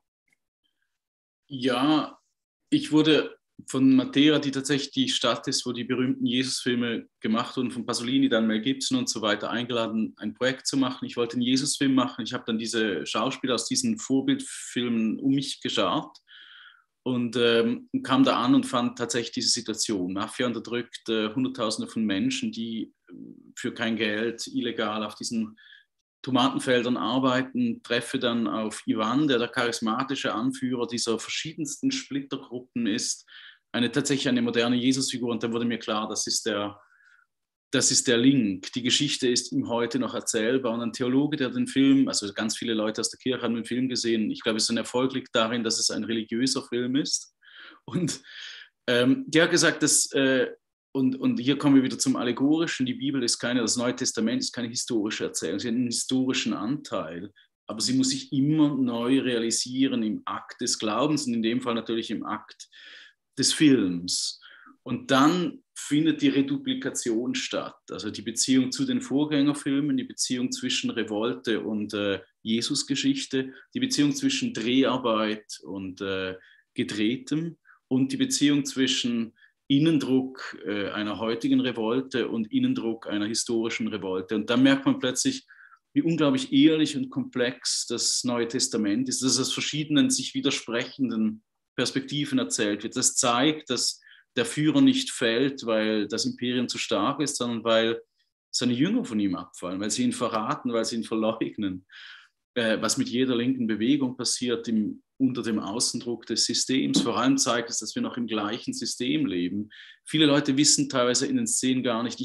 Ja, ich wurde von Matera, die tatsächlich die Stadt ist, wo die berühmten Jesus-Filme gemacht wurden, von Pasolini, dann Mel Gibson und so weiter, eingeladen, ein Projekt zu machen. Ich wollte einen Jesus-Film machen. Ich habe dann diese Schauspieler aus diesen Vorbildfilmen um mich geschart und ähm, kam da an und fand tatsächlich diese Situation. Mafia unterdrückt äh, Hunderttausende von Menschen, die für kein Geld illegal auf diesen Tomatenfeldern arbeiten, treffe dann auf Ivan, der der charismatische Anführer dieser verschiedensten Splittergruppen ist, eine tatsächlich eine moderne Jesusfigur und dann wurde mir klar, das ist der, das ist der Link. Die Geschichte ist ihm heute noch erzählbar und ein Theologe, der den Film, also ganz viele Leute aus der Kirche haben den Film gesehen, ich glaube, sein Erfolg liegt darin, dass es ein religiöser Film ist und ähm, der hat gesagt, dass äh, Und, und hier kommen wir wieder zum Allegorischen. Die Bibel ist keine, das Neue Testament ist keine historische Erzählung. Sie hat einen historischen Anteil, aber sie muss sich immer neu realisieren im Akt des Glaubens und in dem Fall natürlich im Akt des Films. Und dann findet die Reduplikation statt, also die Beziehung zu den Vorgängerfilmen, die Beziehung zwischen Revolte und äh, Jesusgeschichte, die Beziehung zwischen Dreharbeit und äh, Gedrehtem und die Beziehung zwischen Innendruck äh, einer heutigen Revolte und Innendruck einer historischen Revolte. Und da merkt man plötzlich, wie unglaublich ehrlich und komplex das Neue Testament ist, dass es aus verschiedenen, sich widersprechenden Perspektiven erzählt wird. Das zeigt, dass der Führer nicht fällt, weil das Imperium zu stark ist, sondern weil seine Jünger von ihm abfallen, weil sie ihn verraten, weil sie ihn verleugnen. Äh, was mit jeder linken Bewegung passiert im unter dem Außendruck des Systems. Vor allem zeigt es, dass wir noch im gleichen System leben. Viele Leute wissen teilweise in den Szenen gar nicht, ich,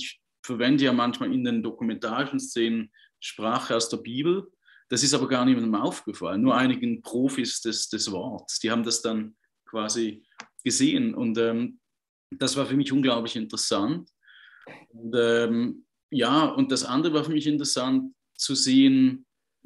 verwende ja manchmal in den dokumentarischen Szenen Sprache aus der Bibel. Das ist aber gar niemandem aufgefallen, nur einigen Profis des, des Worts. Die haben das dann quasi gesehen und ähm, das war für mich unglaublich interessant. Und, ähm, ja, und das andere war für mich interessant zu sehen,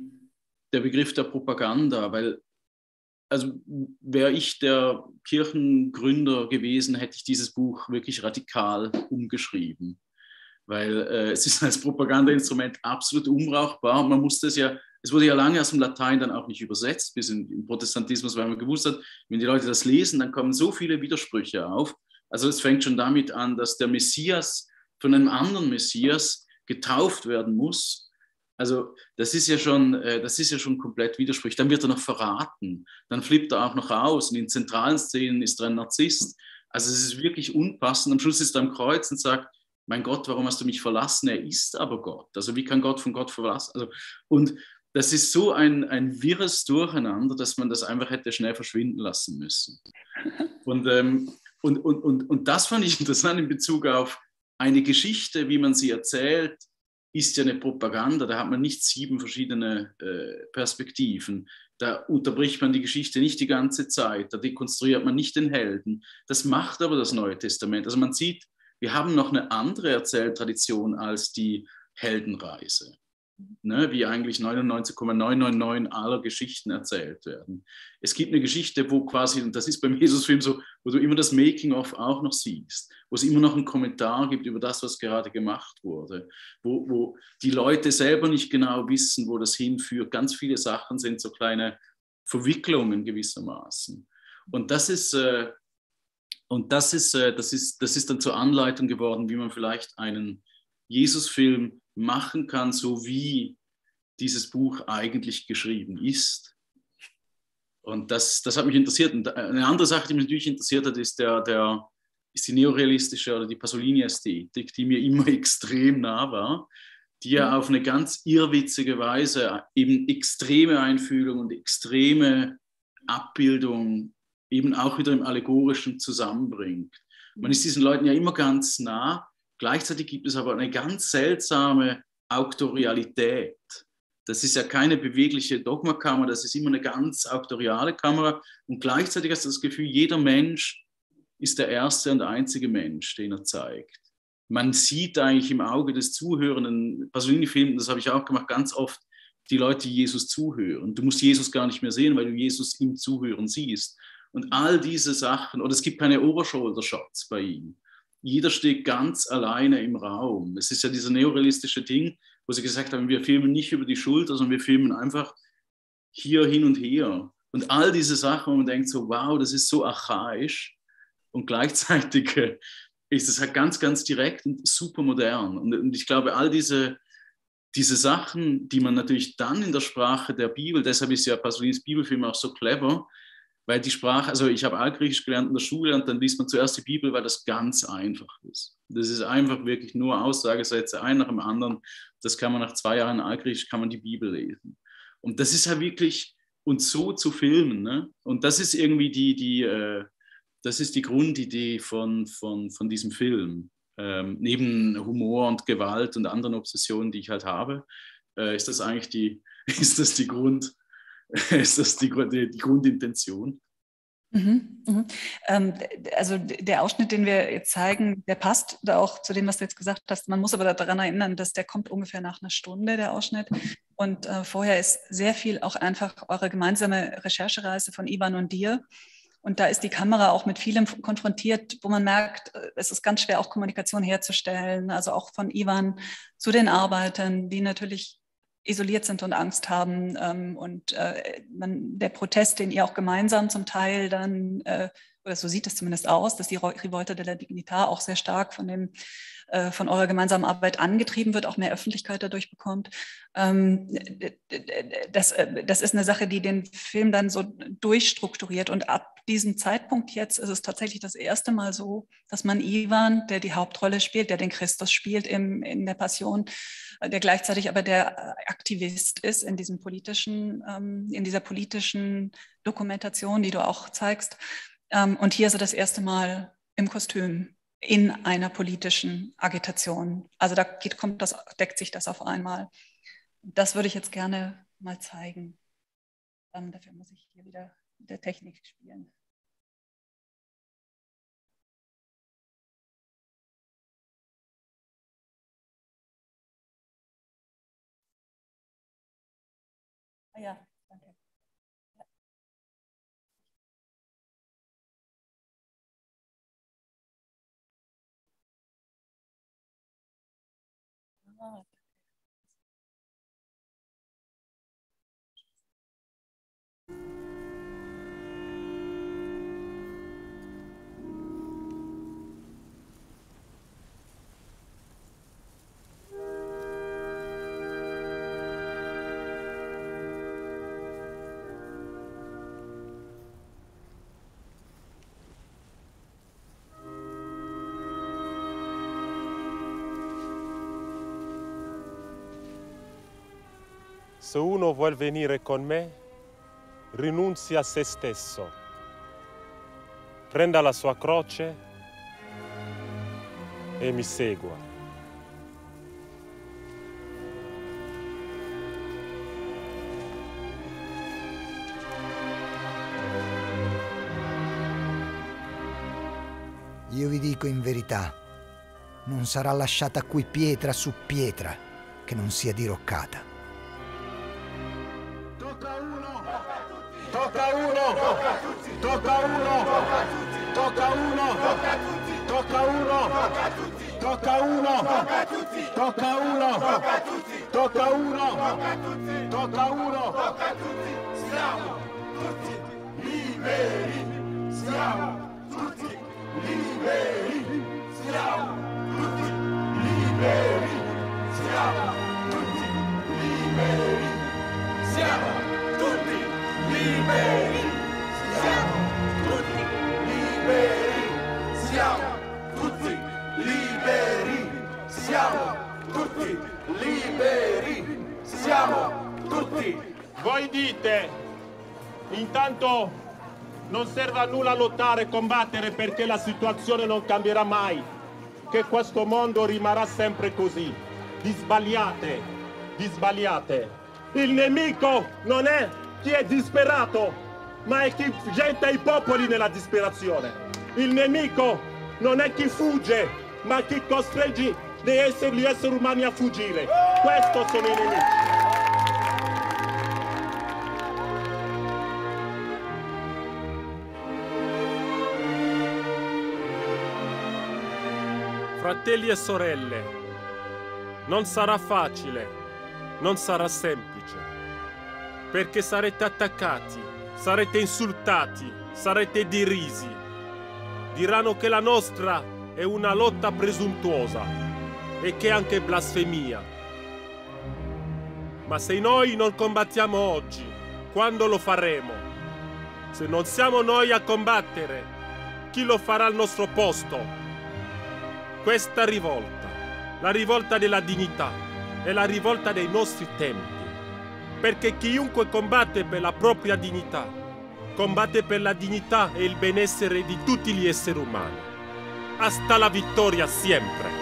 der Begriff der Propaganda, weil, also wäre ich der Kirchengründer gewesen, hätte ich dieses Buch wirklich radikal umgeschrieben, weil äh, es ist als Propagandainstrument absolut unbrauchbar. Man musste es ja, es wurde ja lange aus dem Latein dann auch nicht übersetzt, bis in, im Protestantismus, weil man gewusst hat, wenn die Leute das lesen, dann kommen so viele Widersprüche auf. Also es fängt schon damit an, dass der Messias von einem anderen Messias getauft werden muss. Also das ist ja schon, äh, das ist ja schon komplett widersprüchlich. Dann wird er noch verraten, dann flippt er auch noch aus und in zentralen Szenen ist er ein Narzisst. Also es ist wirklich unpassend. Am Schluss ist er am Kreuz und sagt, mein Gott, warum hast du mich verlassen? Er ist aber Gott. Also wie kann Gott von Gott verlassen? Also, und das ist so ein, ein wirres Durcheinander, dass man das einfach hätte schnell verschwinden lassen müssen. Und, ähm, und, und, und, und das fand ich interessant in Bezug auf eine Geschichte, wie man sie erzählt, ist ja eine Propaganda. Da hat man nicht sieben verschiedene äh, Perspektiven. Da unterbricht man die Geschichte nicht die ganze Zeit. Da dekonstruiert man nicht den Helden. Das macht aber das Neue Testament. Also man sieht, wir haben noch eine andere Erzähltradition als die Heldenreise. Ne, wie eigentlich neunundneunzig Komma neunhundertneunundneunzig aller Geschichten erzählt werden. Es gibt eine Geschichte, wo quasi, und das ist beim Jesus-Film so, wo du immer das Making-of auch noch siehst, wo es immer noch einen Kommentar gibt über das, was gerade gemacht wurde, wo, wo die Leute selber nicht genau wissen, wo das hinführt. Ganz viele Sachen sind so kleine Verwicklungen gewissermaßen. Und das ist, äh, und das ist, äh, das ist, das ist dann zur Anleitung geworden, wie man vielleicht einen Jesus-Film machen kann, so wie dieses Buch eigentlich geschrieben ist. Und das, das hat mich interessiert. Und eine andere Sache, die mich natürlich interessiert hat, ist, der, der, ist die neorealistische oder die Pasolini-Ästhetik, die mir immer extrem nah war, die ja auf eine ganz irrwitzige Weise eben extreme Einfühlung und extreme Abbildung eben auch wieder im Allegorischen zusammenbringt. Man ist diesen Leuten ja immer ganz nah. Gleichzeitig gibt es aber eine ganz seltsame Auktorialität. Das ist ja keine bewegliche Dogmakamera, das ist immer eine ganz auktoriale Kamera. Und gleichzeitig hast du das Gefühl, jeder Mensch ist der erste und einzige Mensch, den er zeigt. Man sieht eigentlich im Auge des Zuhörenden, Pasolini-Filmen, das habe ich auch gemacht, ganz oft die Leute, die Jesus zuhören. Du musst Jesus gar nicht mehr sehen, weil du Jesus im Zuhören siehst. Und all diese Sachen, oder es gibt keine Overshoulder-Shots bei ihm. Jeder steht ganz alleine im Raum. Es ist ja dieser neorealistische Ding, wo sie gesagt haben, wir filmen nicht über die Schulter, sondern wir filmen einfach hier hin und her. Und all diese Sachen, wo man denkt so, wow, das ist so archaisch. Und gleichzeitig ist es halt ganz, ganz direkt und super modern. Und, und ich glaube, all diese, diese Sachen, die man natürlich dann in der Sprache der Bibel, deshalb ist ja Pasolinis Bibelfilm auch so clever, weil die Sprache, also ich habe Altgriechisch gelernt in der Schule und dann liest man zuerst die Bibel, weil das ganz einfach ist. Das ist einfach wirklich nur Aussagesätze, ein nach dem anderen. Das kann man nach zwei Jahren Altgriechisch, kann man die Bibel lesen. Und das ist ja wirklich, und so zu filmen, ne? Und das ist irgendwie die, die, äh, das ist die Grundidee von, von, von diesem Film. Ähm, neben Humor und Gewalt und anderen Obsessionen, die ich halt habe, äh, ist das eigentlich die, ist das die Grund, ist das die, die, die Grundintention? Mhm, mhm. Ähm, also der Ausschnitt, den wir jetzt zeigen, der passt da auch zu dem, was du jetzt gesagt hast. Man muss aber daran erinnern, dass der kommt ungefähr nach einer Stunde, der Ausschnitt. Und äh, vorher ist sehr viel auch einfach eure gemeinsame Recherchereise von Ivan und dir. Und da ist die Kamera auch mit vielem konfrontiert, wo man merkt, es ist ganz schwer, auch Kommunikation herzustellen. Also auch von Ivan zu den Arbeitern, die natürlich isoliert sind und Angst haben. Ähm, und äh, man, der Protest, den ihr auch gemeinsam zum Teil dann, äh, oder so sieht es zumindest aus, dass die Rivolta della Dignità auch sehr stark von, dem, äh, von eurer gemeinsamen Arbeit angetrieben wird, auch mehr Öffentlichkeit dadurch bekommt. Ähm, das, das ist eine Sache, die den Film dann so durchstrukturiert. Und ab diesem Zeitpunkt jetzt ist es tatsächlich das erste Mal so, dass man Ivan, der die Hauptrolle spielt, der den Christus spielt im, in der Passion, der gleichzeitig aber der Aktivist ist in diesem politischen, ähm, in dieser politischen Dokumentation, die du auch zeigst. Ähm, und hier so das erste Mal im Kostüm in einer politischen Agitation. Also da geht, kommt das, deckt sich das auf einmal. Das würde ich jetzt gerne mal zeigen. Ähm, dafür muss ich hier wieder mit der Technik spielen. Ah ja, danke. Ah. Se uno vuol venire con me, rinunzi a se stesso, prenda la sua croce e mi segua. Io vi dico in verità, non sarà lasciata qui pietra su pietra che non sia diroccata. Tocca uno! Tocca uno! Tocca uno! Tocca uno! Tocca uno! Tocca uno! Tocca uno! Tocca uno! Siamo tutti liberi! Siamo tutti liberi! Siamo tutti liberi! Siamo tutti liberi! Siamo tutti liberi, siamo tutti liberi, siamo tutti liberi, siamo tutti liberi, siamo tutti. Voi dite, intanto non serve a nulla lottare e combattere perché la situazione non cambierà mai, che questo mondo rimarrà sempre così. Vi sbagliate, vi sbagliate. Il nemico non è chi è disperato, ma è chi getta i popoli nella disperazione. Il nemico non è chi fugge, ma chi costringe gli esseri, gli esseri umani a fuggire. Questo sono i nemici. Fratelli e sorelle, non sarà facile, non sarà semplice. Perché sarete attaccati, sarete insultati, sarete derisi. Diranno che la nostra è una lotta presuntuosa e che è anche blasfemia. Ma se noi non combattiamo oggi, quando lo faremo? Se non siamo noi a combattere, chi lo farà al nostro posto? Questa rivolta, la rivolta della dignità, è la rivolta dei nostri tempi. Perché chiunque combatte per la propria dignità, combatte per la dignità e il benessere di tutti gli esseri umani. Hasta la vittoria sempre!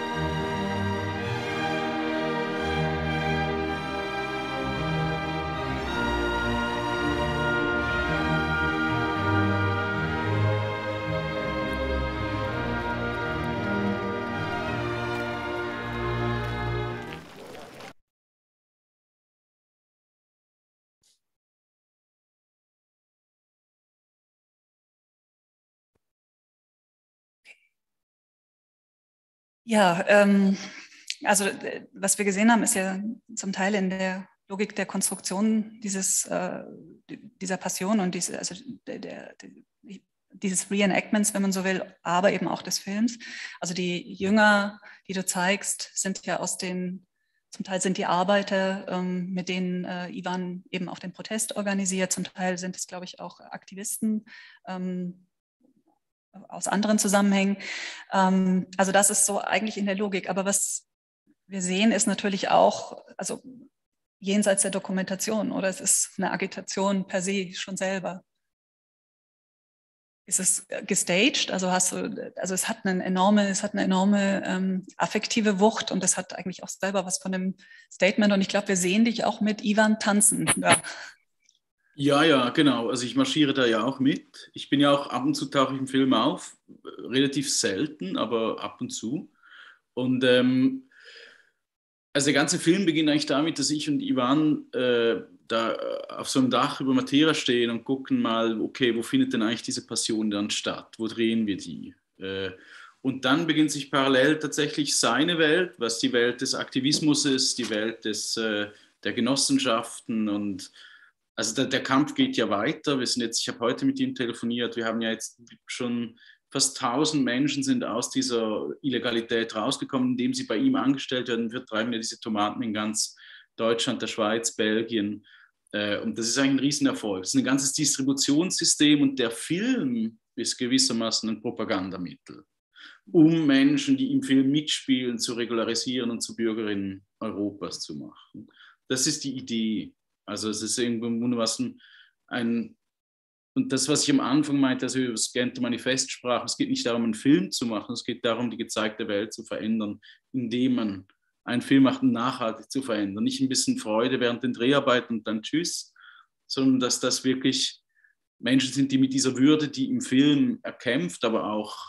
Ja, ähm, also was wir gesehen haben, ist ja zum Teil in der Logik der Konstruktion dieses, äh, dieser Passion und diese, also der, der, der, dieses Reenactments, wenn man so will, aber eben auch des Films. Also die Jünger, die du zeigst, sind ja aus den, zum Teil sind die Arbeiter, ähm, mit denen äh, Ivan eben auch den Protest organisiert, zum Teil sind es, glaube ich, auch Aktivisten, ähm, aus anderen Zusammenhängen. Ähm, also das ist so eigentlich in der Logik. Aber was wir sehen, ist natürlich auch, also jenseits der Dokumentation, oder es ist eine Agitation per se schon selber. ist es gestaged? Also hast du, also es hat eine enorme, es hat eine enorme ähm, affektive Wucht und es hat eigentlich auch selber was von einem Statement. Und ich glaube, wir sehen dich auch mit Ivan tanzen. Ja. Ja, ja, genau. Also ich marschiere da ja auch mit. Ich bin ja auch ab und zu tauche ich im Film auf, relativ selten, aber ab und zu. Und ähm, also der ganze Film beginnt eigentlich damit, dass ich und Ivan äh, da auf so einem Dach über Matera stehen und gucken mal, okay, wo findet denn eigentlich diese Passion dann statt? Wo drehen wir die? Äh, und dann beginnt sich parallel tatsächlich seine Welt, was die Welt des Aktivismus ist, die Welt des, äh, der Genossenschaften und also der, der Kampf geht ja weiter. Wir sind jetzt, ich habe heute mit ihm telefoniert, wir haben ja jetzt schon fast tausend Menschen sind aus dieser Illegalität rausgekommen, indem sie bei ihm angestellt werden. Wir treiben ja diese Tomaten in ganz Deutschland, der Schweiz, Belgien. Und das ist eigentlich ein Riesenerfolg. Das ist ein ganzes Distributionssystem und der Film ist gewissermaßen ein Propagandamittel, um Menschen, die im Film mitspielen, zu regularisieren und zu Bürgerinnen Europas zu machen. Das ist die Idee. Also es ist irgendwo was ein, ein, und das, was ich am Anfang meinte, als wir über das Genfer Manifest sprachen, es geht nicht darum, einen Film zu machen, es geht darum, die gezeigte Welt zu verändern, indem man einen Film macht, um nachhaltig zu verändern. Nicht ein bisschen Freude während den Dreharbeiten und dann tschüss, sondern dass das wirklich Menschen sind, die mit dieser Würde, die im Film erkämpft, aber auch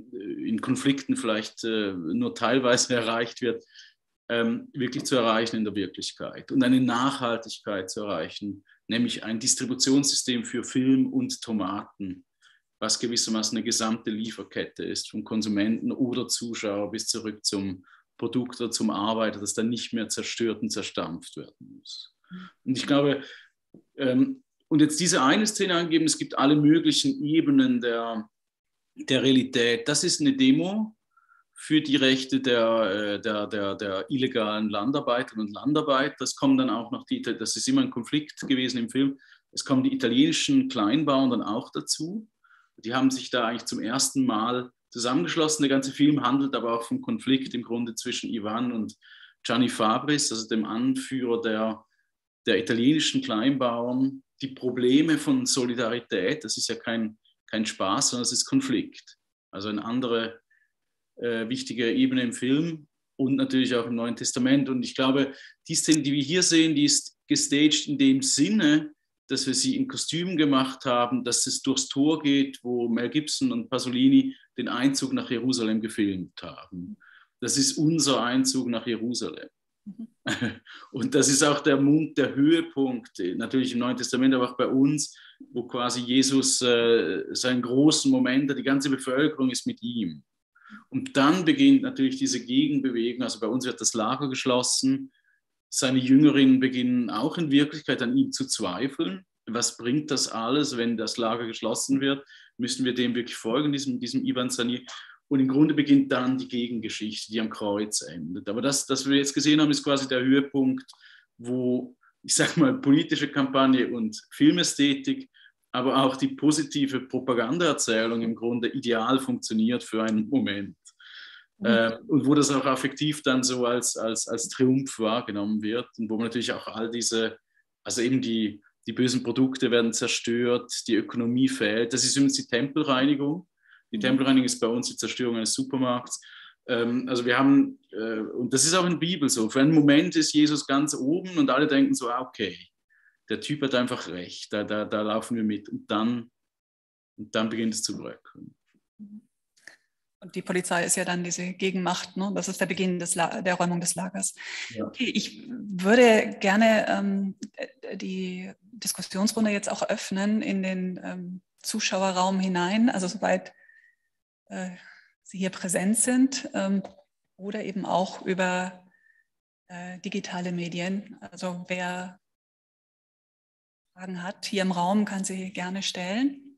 in Konflikten vielleicht äh, nur teilweise erreicht wird, Ähm, wirklich zu erreichen in der Wirklichkeit und eine Nachhaltigkeit zu erreichen, nämlich ein Distributionssystem für Film und Tomaten, was gewissermaßen eine gesamte Lieferkette ist, vom Konsumenten oder Zuschauer bis zurück zum Produkt oder zum Arbeiter, das dann nicht mehr zerstört und zerstampft werden muss. Und ich glaube, ähm, und jetzt diese eine Szene angeben, es gibt alle möglichen Ebenen der, der Realität. Das ist eine Demo für die Rechte der, der, der, der illegalen Landarbeiterinnen und Landarbeiter. Das kommen dann auch noch die, das ist immer ein Konflikt gewesen im Film, es kommen die italienischen Kleinbauern dann auch dazu. Die haben sich da eigentlich zum ersten Mal zusammengeschlossen. Der ganze Film handelt aber auch vom Konflikt im Grunde zwischen Ivan und Gianni Fabris, also dem Anführer der, der italienischen Kleinbauern. Die Probleme von Solidarität, das ist ja kein, kein Spaß, sondern es ist Konflikt. Also eine andere Äh, wichtige Ebene im Film und natürlich auch im Neuen Testament. Und ich glaube, die Szene, die wir hier sehen, die ist gestaged in dem Sinne, dass wir sie in Kostümen gemacht haben, dass es durchs Tor geht, wo Mel Gibson und Pasolini den Einzug nach Jerusalem gefilmt haben. Das ist unser Einzug nach Jerusalem. Mhm. Und das ist auch der, Mund, der Höhepunkt, natürlich im Neuen Testament, aber auch bei uns, wo quasi Jesus äh, seinen großen Moment hat, die ganze Bevölkerung ist mit ihm. Und dann beginnt natürlich diese Gegenbewegung, also bei uns wird das Lager geschlossen, seine Jüngerinnen beginnen auch in Wirklichkeit an ihm zu zweifeln. Was bringt das alles, wenn das Lager geschlossen wird? Müssen wir dem wirklich folgen, diesem, diesem Ivan Sani? Und im Grunde beginnt dann die Gegengeschichte, die am Kreuz endet. Aber das, das wir jetzt gesehen haben, ist quasi der Höhepunkt, wo, ich sage mal, politische Kampagne und Filmästhetik, aber auch die positive Propagandaerzählung im Grunde ideal funktioniert für einen Moment. Mhm. Äh, und wo das auch affektiv dann so als, als, als Triumph wahrgenommen wird und wo man natürlich auch all diese, also eben die, die bösen Produkte werden zerstört, die Ökonomie fehlt. Das ist übrigens die Tempelreinigung. Die mhm. Tempelreinigung ist bei uns die Zerstörung eines Supermarkts. Ähm, also wir haben, äh, und das ist auch in der Bibel so, für einen Moment ist Jesus ganz oben und alle denken so, okay, der Typ hat einfach recht, da, da, da laufen wir mit. Und dann, und dann beginnt es zu bröckeln. Und die Polizei ist ja dann diese Gegenmacht, ne? Das ist der Beginn des La- der Räumung des Lagers. Ja. Okay, ich würde gerne ähm, die Diskussionsrunde jetzt auch öffnen in den ähm, Zuschauerraum hinein, also soweit äh, Sie hier präsent sind ähm, oder eben auch über äh, digitale Medien. Also wer Fragen hat hier im Raum, kann sie gerne stellen.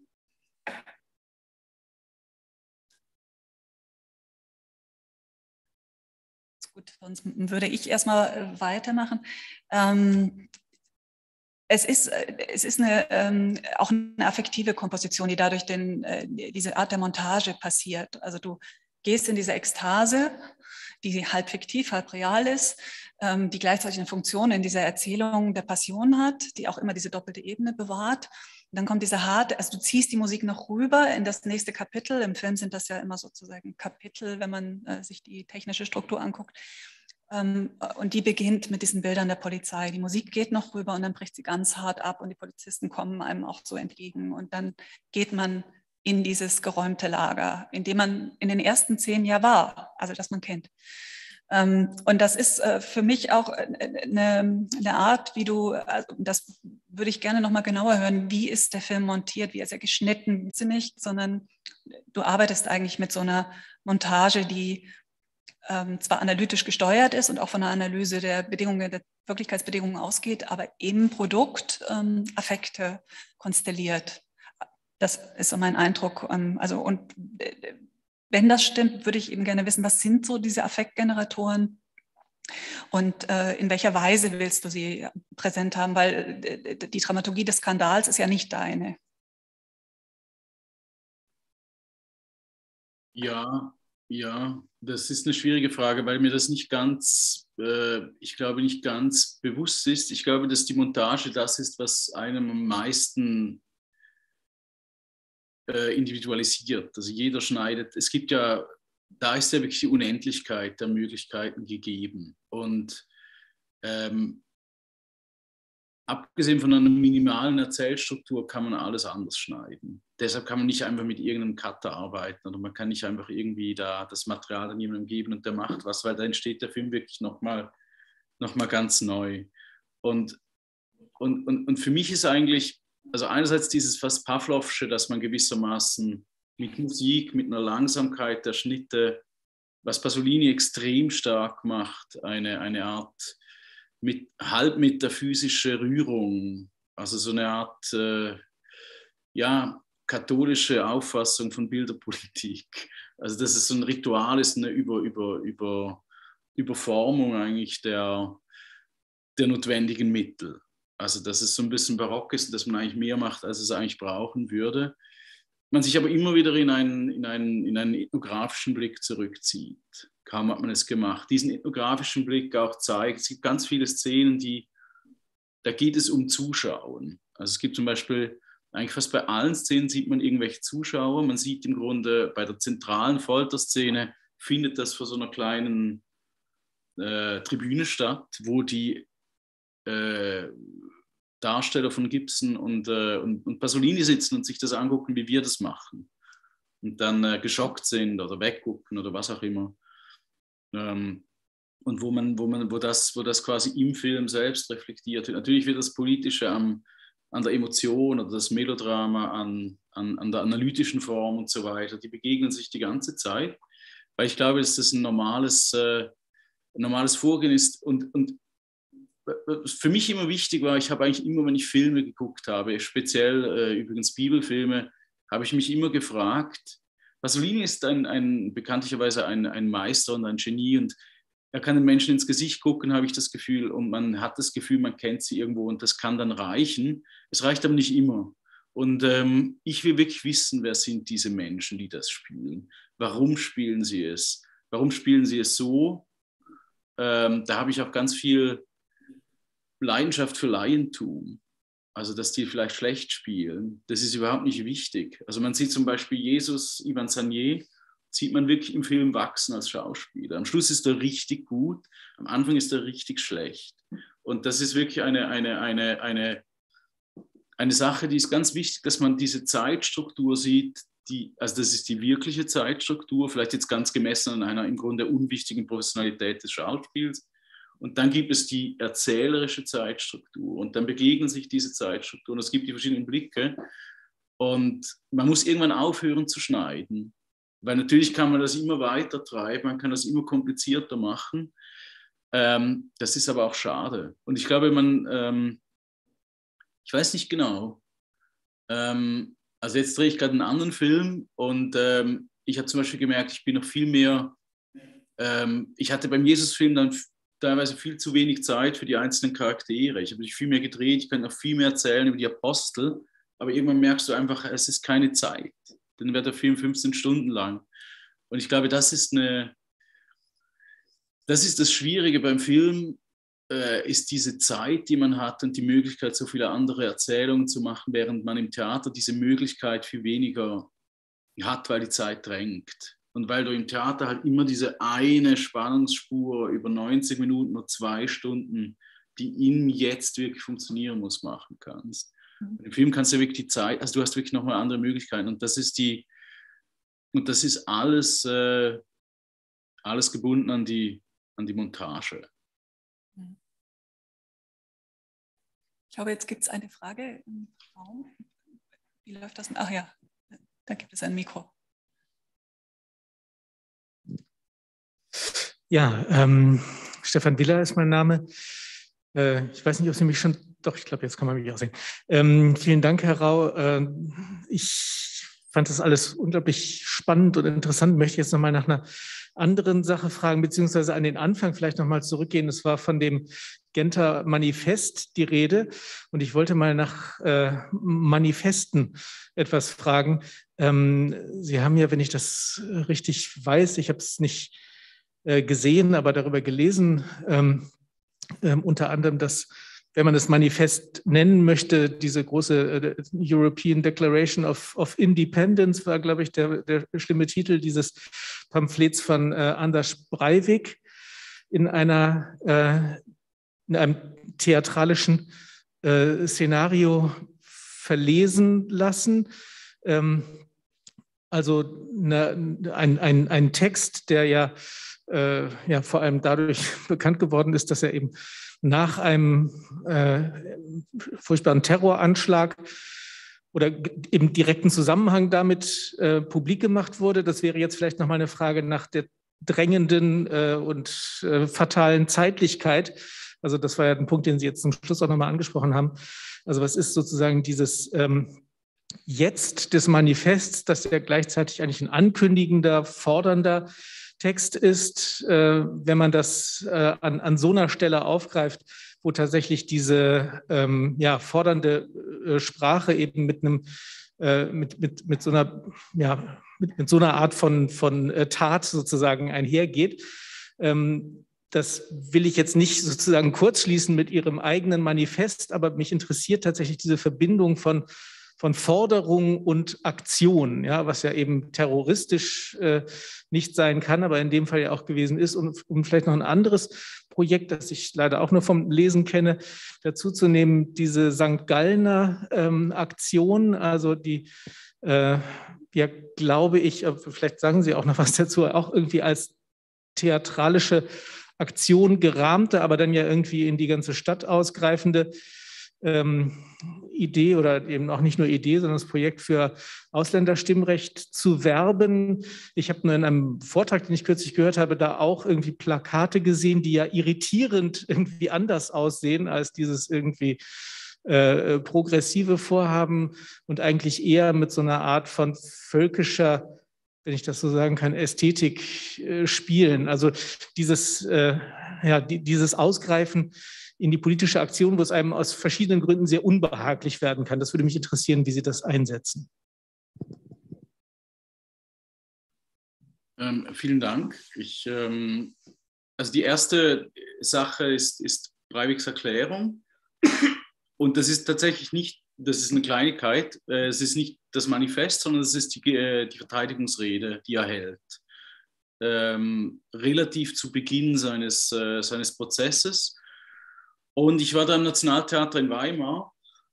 Gut, sonst würde ich erstmal weitermachen. Ähm, es ist, es ist eine, ähm, auch eine affektive Komposition, die dadurch den, äh, diese Art der Montage passiert. Also du gehst in diese Ekstase, die halb fiktiv, halb real ist, ähm, die gleichzeitig eine Funktion in dieser Erzählung der Passion hat, die auch immer diese doppelte Ebene bewahrt. Und Und dann kommt diese harte, also du ziehst die Musik noch rüber in das nächste Kapitel. Im Film sind das ja immer sozusagen Kapitel, wenn man äh, sich die technische Struktur anguckt. Ähm, und die beginnt mit diesen Bildern der Polizei. Die Musik geht noch rüber und dann bricht sie ganz hart ab und die Polizisten kommen einem auch so entgegen. Und dann geht man in dieses geräumte Lager, in dem man in den ersten zehn ja war, also das man kennt. Ähm, und das ist äh, für mich auch eine, eine Art, wie du, also das würde ich gerne noch mal genauer hören, wie ist der Film montiert, wie ist er geschnitten, ziemlich, sondern du arbeitest eigentlich mit so einer Montage, die ähm, zwar analytisch gesteuert ist und auch von der Analyse der Bedingungen, der Wirklichkeitsbedingungen ausgeht, aber im Produkt ähm, Affekte konstelliert. Das ist so mein Eindruck. Ähm, also und äh, wenn das stimmt, würde ich eben gerne wissen, was sind so diese Affektgeneratoren und äh, in welcher Weise willst du sie präsent haben, weil äh, die Dramaturgie des Skandals ist ja nicht deine. Ja, ja, das ist eine schwierige Frage, weil mir das nicht ganz, äh, ich glaube, nicht ganz bewusst ist. Ich glaube, dass die Montage das ist, was einem am meisten individualisiert. Also jeder schneidet, es gibt ja, da ist ja wirklich die Unendlichkeit der Möglichkeiten gegeben. Und ähm, abgesehen von einer minimalen Erzählstruktur kann man alles anders schneiden. Deshalb kann man nicht einfach mit irgendeinem Cutter arbeiten oder man kann nicht einfach irgendwie da das Material an jemandem geben und der macht was, weil da entsteht der Film wirklich nochmal noch mal ganz neu. Und, und, und, und für mich ist eigentlich also einerseits dieses fast Pavlovsche, dass man gewissermaßen mit Musik, mit einer Langsamkeit der Schnitte, was Pasolini extrem stark macht, eine, eine Art mit, halbmetaphysische Rührung, also so eine Art äh, ja, katholische Auffassung von Bilderpolitik. Also dass es so ein Ritual ist, eine Über, Über, Über, Überformung eigentlich der, der notwendigen Mittel. Also dass es so ein bisschen barock ist, dass man eigentlich mehr macht, als es eigentlich brauchen würde. Man sich aber immer wieder in einen, in einen, in einen ethnografischen Blick zurückzieht. Kaum hat man es gemacht. Diesen ethnografischen Blick auch zeigt, es gibt ganz viele Szenen, die, da geht es um Zuschauen. Also es gibt zum Beispiel, eigentlich fast bei allen Szenen sieht man irgendwelche Zuschauer. Man sieht im Grunde bei der zentralen Folterszene, findet das vor so einer kleinen äh, Tribüne statt, wo die Äh, Darsteller von Gibson und, äh, und, und Pasolini sitzen und sich das angucken, wie wir das machen. Und dann äh, geschockt sind oder weggucken oder was auch immer. Ähm, und wo, man, wo, man, wo, das, wo das quasi im Film selbst reflektiert wird. Natürlich wird das Politische am, an der Emotion oder das Melodrama, an, an, an der analytischen Form und so weiter, die begegnen sich die ganze Zeit. Weil ich glaube, dass das ein normales, äh, ein normales Vorgehen ist und, und für mich immer wichtig war, ich habe eigentlich immer, wenn ich Filme geguckt habe, speziell äh, übrigens Bibelfilme, habe ich mich immer gefragt, Pasolini ist ein, ein, bekanntlicherweise ein, ein Meister und ein Genie und er kann den Menschen ins Gesicht gucken, habe ich das Gefühl, und man hat das Gefühl, man kennt sie irgendwo und das kann dann reichen. Es reicht aber nicht immer. Und ähm, ich will wirklich wissen, wer sind diese Menschen, die das spielen? Warum spielen sie es? Warum spielen sie es so? Ähm, da habe ich auch ganz viel Leidenschaft für Laientum, also dass die vielleicht schlecht spielen, das ist überhaupt nicht wichtig. Also man sieht zum Beispiel Jesus, Ivan Sagnier, sieht man wirklich im Film wachsen als Schauspieler. Am Schluss ist er richtig gut, am Anfang ist er richtig schlecht. Und das ist wirklich eine, eine, eine, eine, eine Sache, die ist ganz wichtig, dass man diese Zeitstruktur sieht, die, also das ist die wirkliche Zeitstruktur, vielleicht jetzt ganz gemessen an einer im Grunde unwichtigen Professionalität des Schauspiels. Und dann gibt es die erzählerische Zeitstruktur und dann begegnen sich diese Zeitstrukturen. Es gibt die verschiedenen Blicke und man muss irgendwann aufhören zu schneiden, weil natürlich kann man das immer weiter treiben, man kann das immer komplizierter machen. Ähm, das ist aber auch schade. Und ich glaube, man, ähm, ich weiß nicht genau, ähm, also jetzt drehe ich gerade einen anderen Film und ähm, ich habe zum Beispiel gemerkt, ich bin noch viel mehr, ähm, ich hatte beim Jesus-Film dann teilweise viel zu wenig Zeit für die einzelnen Charaktere. Ich habe mich viel mehr gedreht, ich kann noch viel mehr erzählen über die Apostel, aber irgendwann merkst du einfach, es ist keine Zeit. Dann wird der Film fünfzehn Stunden lang. Und ich glaube, das ist eine, das ist das Schwierige beim Film, äh, ist diese Zeit, die man hat und die Möglichkeit, so viele andere Erzählungen zu machen, während man im Theater diese Möglichkeit viel weniger hat, weil die Zeit drängt. Und weil du im Theater halt immer diese eine Spannungsspur über neunzig Minuten oder zwei Stunden, die im Jetzt wirklich funktionieren muss, machen kannst. Mhm. Im Film kannst du wirklich die Zeit, also du hast wirklich nochmal andere Möglichkeiten. Und das ist die, und das ist alles, äh, alles gebunden an die, an die Montage. Ich glaube, jetzt gibt es eine Frage im Raum. Wie läuft das? Ach ja, da gibt es ein Mikro. Ja, ähm, Stefan Willer ist mein Name. Äh, ich weiß nicht, ob Sie mich schon, doch, ich glaube, jetzt kann man mich auch sehen. Ähm, vielen Dank, Herr Rau. Äh, ich fand das alles unglaublich spannend und interessant. Möchte jetzt nochmal nach einer anderen Sache fragen, beziehungsweise an den Anfang vielleicht nochmal zurückgehen. Es war von dem Genter Manifest die Rede und ich wollte mal nach äh, Manifesten etwas fragen. Ähm, Sie haben ja, wenn ich das richtig weiß, ich habe es nicht äh, gesehen, aber darüber gelesen, ähm, äh, unter anderem, dass, wenn man das Manifest nennen möchte, diese große äh, European Declaration of, of Independence war, glaube ich, der, der schlimme Titel dieses Pamphlets von äh, Anders Breivik in einer äh, in einem theatralischen äh, Szenario verlesen lassen. Ähm, also eine, ein, ein, ein Text, der ja, äh, ja vor allem dadurch bekannt geworden ist, dass er eben nach einem äh, furchtbaren Terroranschlag oder im direkten Zusammenhang damit äh, publik gemacht wurde. Das wäre jetzt vielleicht nochmal eine Frage nach der drängenden äh, und äh, fatalen Zeitlichkeit. Also das war ja ein Punkt, den Sie jetzt zum Schluss auch nochmal angesprochen haben. Also was ist sozusagen dieses ähm, Jetzt des Manifests, das ja gleichzeitig eigentlich ein ankündigender, fordernder Text ist, äh, wenn man das äh, an, an so einer Stelle aufgreift, wo tatsächlich diese ähm, ja, fordernde äh, Sprache eben mit einem äh, mit, mit, mit, so einer, ja, mit, mit so einer Art von, von äh, Tat sozusagen einhergeht. Ähm, Das will ich jetzt nicht sozusagen kurzschließen mit Ihrem eigenen Manifest, aber mich interessiert tatsächlich diese Verbindung von, von Forderung und Aktion, ja, was ja eben terroristisch äh, nicht sein kann, aber in dem Fall ja auch gewesen ist. Und um vielleicht noch ein anderes Projekt, das ich leider auch nur vom Lesen kenne, dazu zu nehmen, diese Sankt Gallner ähm, Aktion, also die, äh, ja, glaube ich, vielleicht sagen Sie auch noch was dazu, auch irgendwie als theatralische Aktion gerahmte, aber dann ja irgendwie in die ganze Stadt ausgreifende ähm, Idee oder eben auch nicht nur Idee, sondern das Projekt für Ausländerstimmrecht zu werben. Ich habe nur in einem Vortrag, den ich kürzlich gehört habe, da auch irgendwie Plakate gesehen, die ja irritierend irgendwie anders aussehen als dieses irgendwie äh, progressive Vorhaben und eigentlich eher mit so einer Art von völkischer, wenn ich das so sagen kann, Ästhetik äh, spielen. Also dieses, äh, ja, die, dieses Ausgreifen in die politische Aktion, wo es einem aus verschiedenen Gründen sehr unbehaglich werden kann. Das würde mich interessieren, wie Sie das einsetzen. Ähm, vielen Dank. Ich, ähm, also die erste Sache ist, ist Breiviks Erklärung. Und das ist tatsächlich nicht, das ist eine Kleinigkeit, es ist nicht das Manifest, sondern es ist die, die Verteidigungsrede, die er hält. Ähm, relativ zu Beginn seines, äh, seines Prozesses. Und ich war da im Nationaltheater in Weimar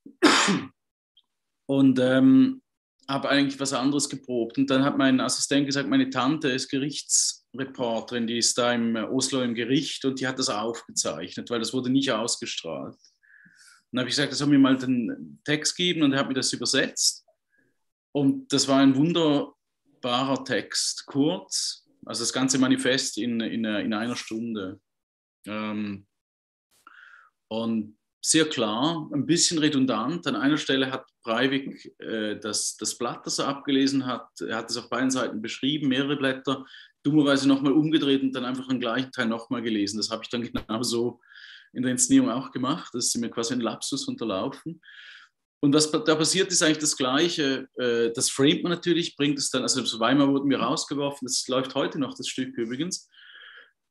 und ähm, habe eigentlich was anderes geprobt. Und dann hat mein Assistent gesagt, meine Tante ist Gerichtsreporterin, die ist da im Oslo im Gericht und die hat das aufgezeichnet, weil das wurde nicht ausgestrahlt. Dann habe ich gesagt, er soll mir mal den Text geben und er hat mir das übersetzt. Und das war ein wunderbarer Text, kurz, also das ganze Manifest in, in, in einer Stunde. Ähm, und sehr klar, ein bisschen redundant. An einer Stelle hat Breivik äh, das, das Blatt, das er abgelesen hat, er hat es auf beiden Seiten beschrieben, mehrere Blätter, dummerweise nochmal umgedreht und dann einfach den gleichen Teil nochmal gelesen. Das habe ich dann genauso in der Inszenierung auch gemacht. Das ist mir quasi ein Lapsus unterlaufen. Und was da passiert, ist eigentlich das Gleiche. Das framet man natürlich, bringt es dann, also Weimar wurde mir rausgeworfen, das läuft heute noch, das Stück übrigens.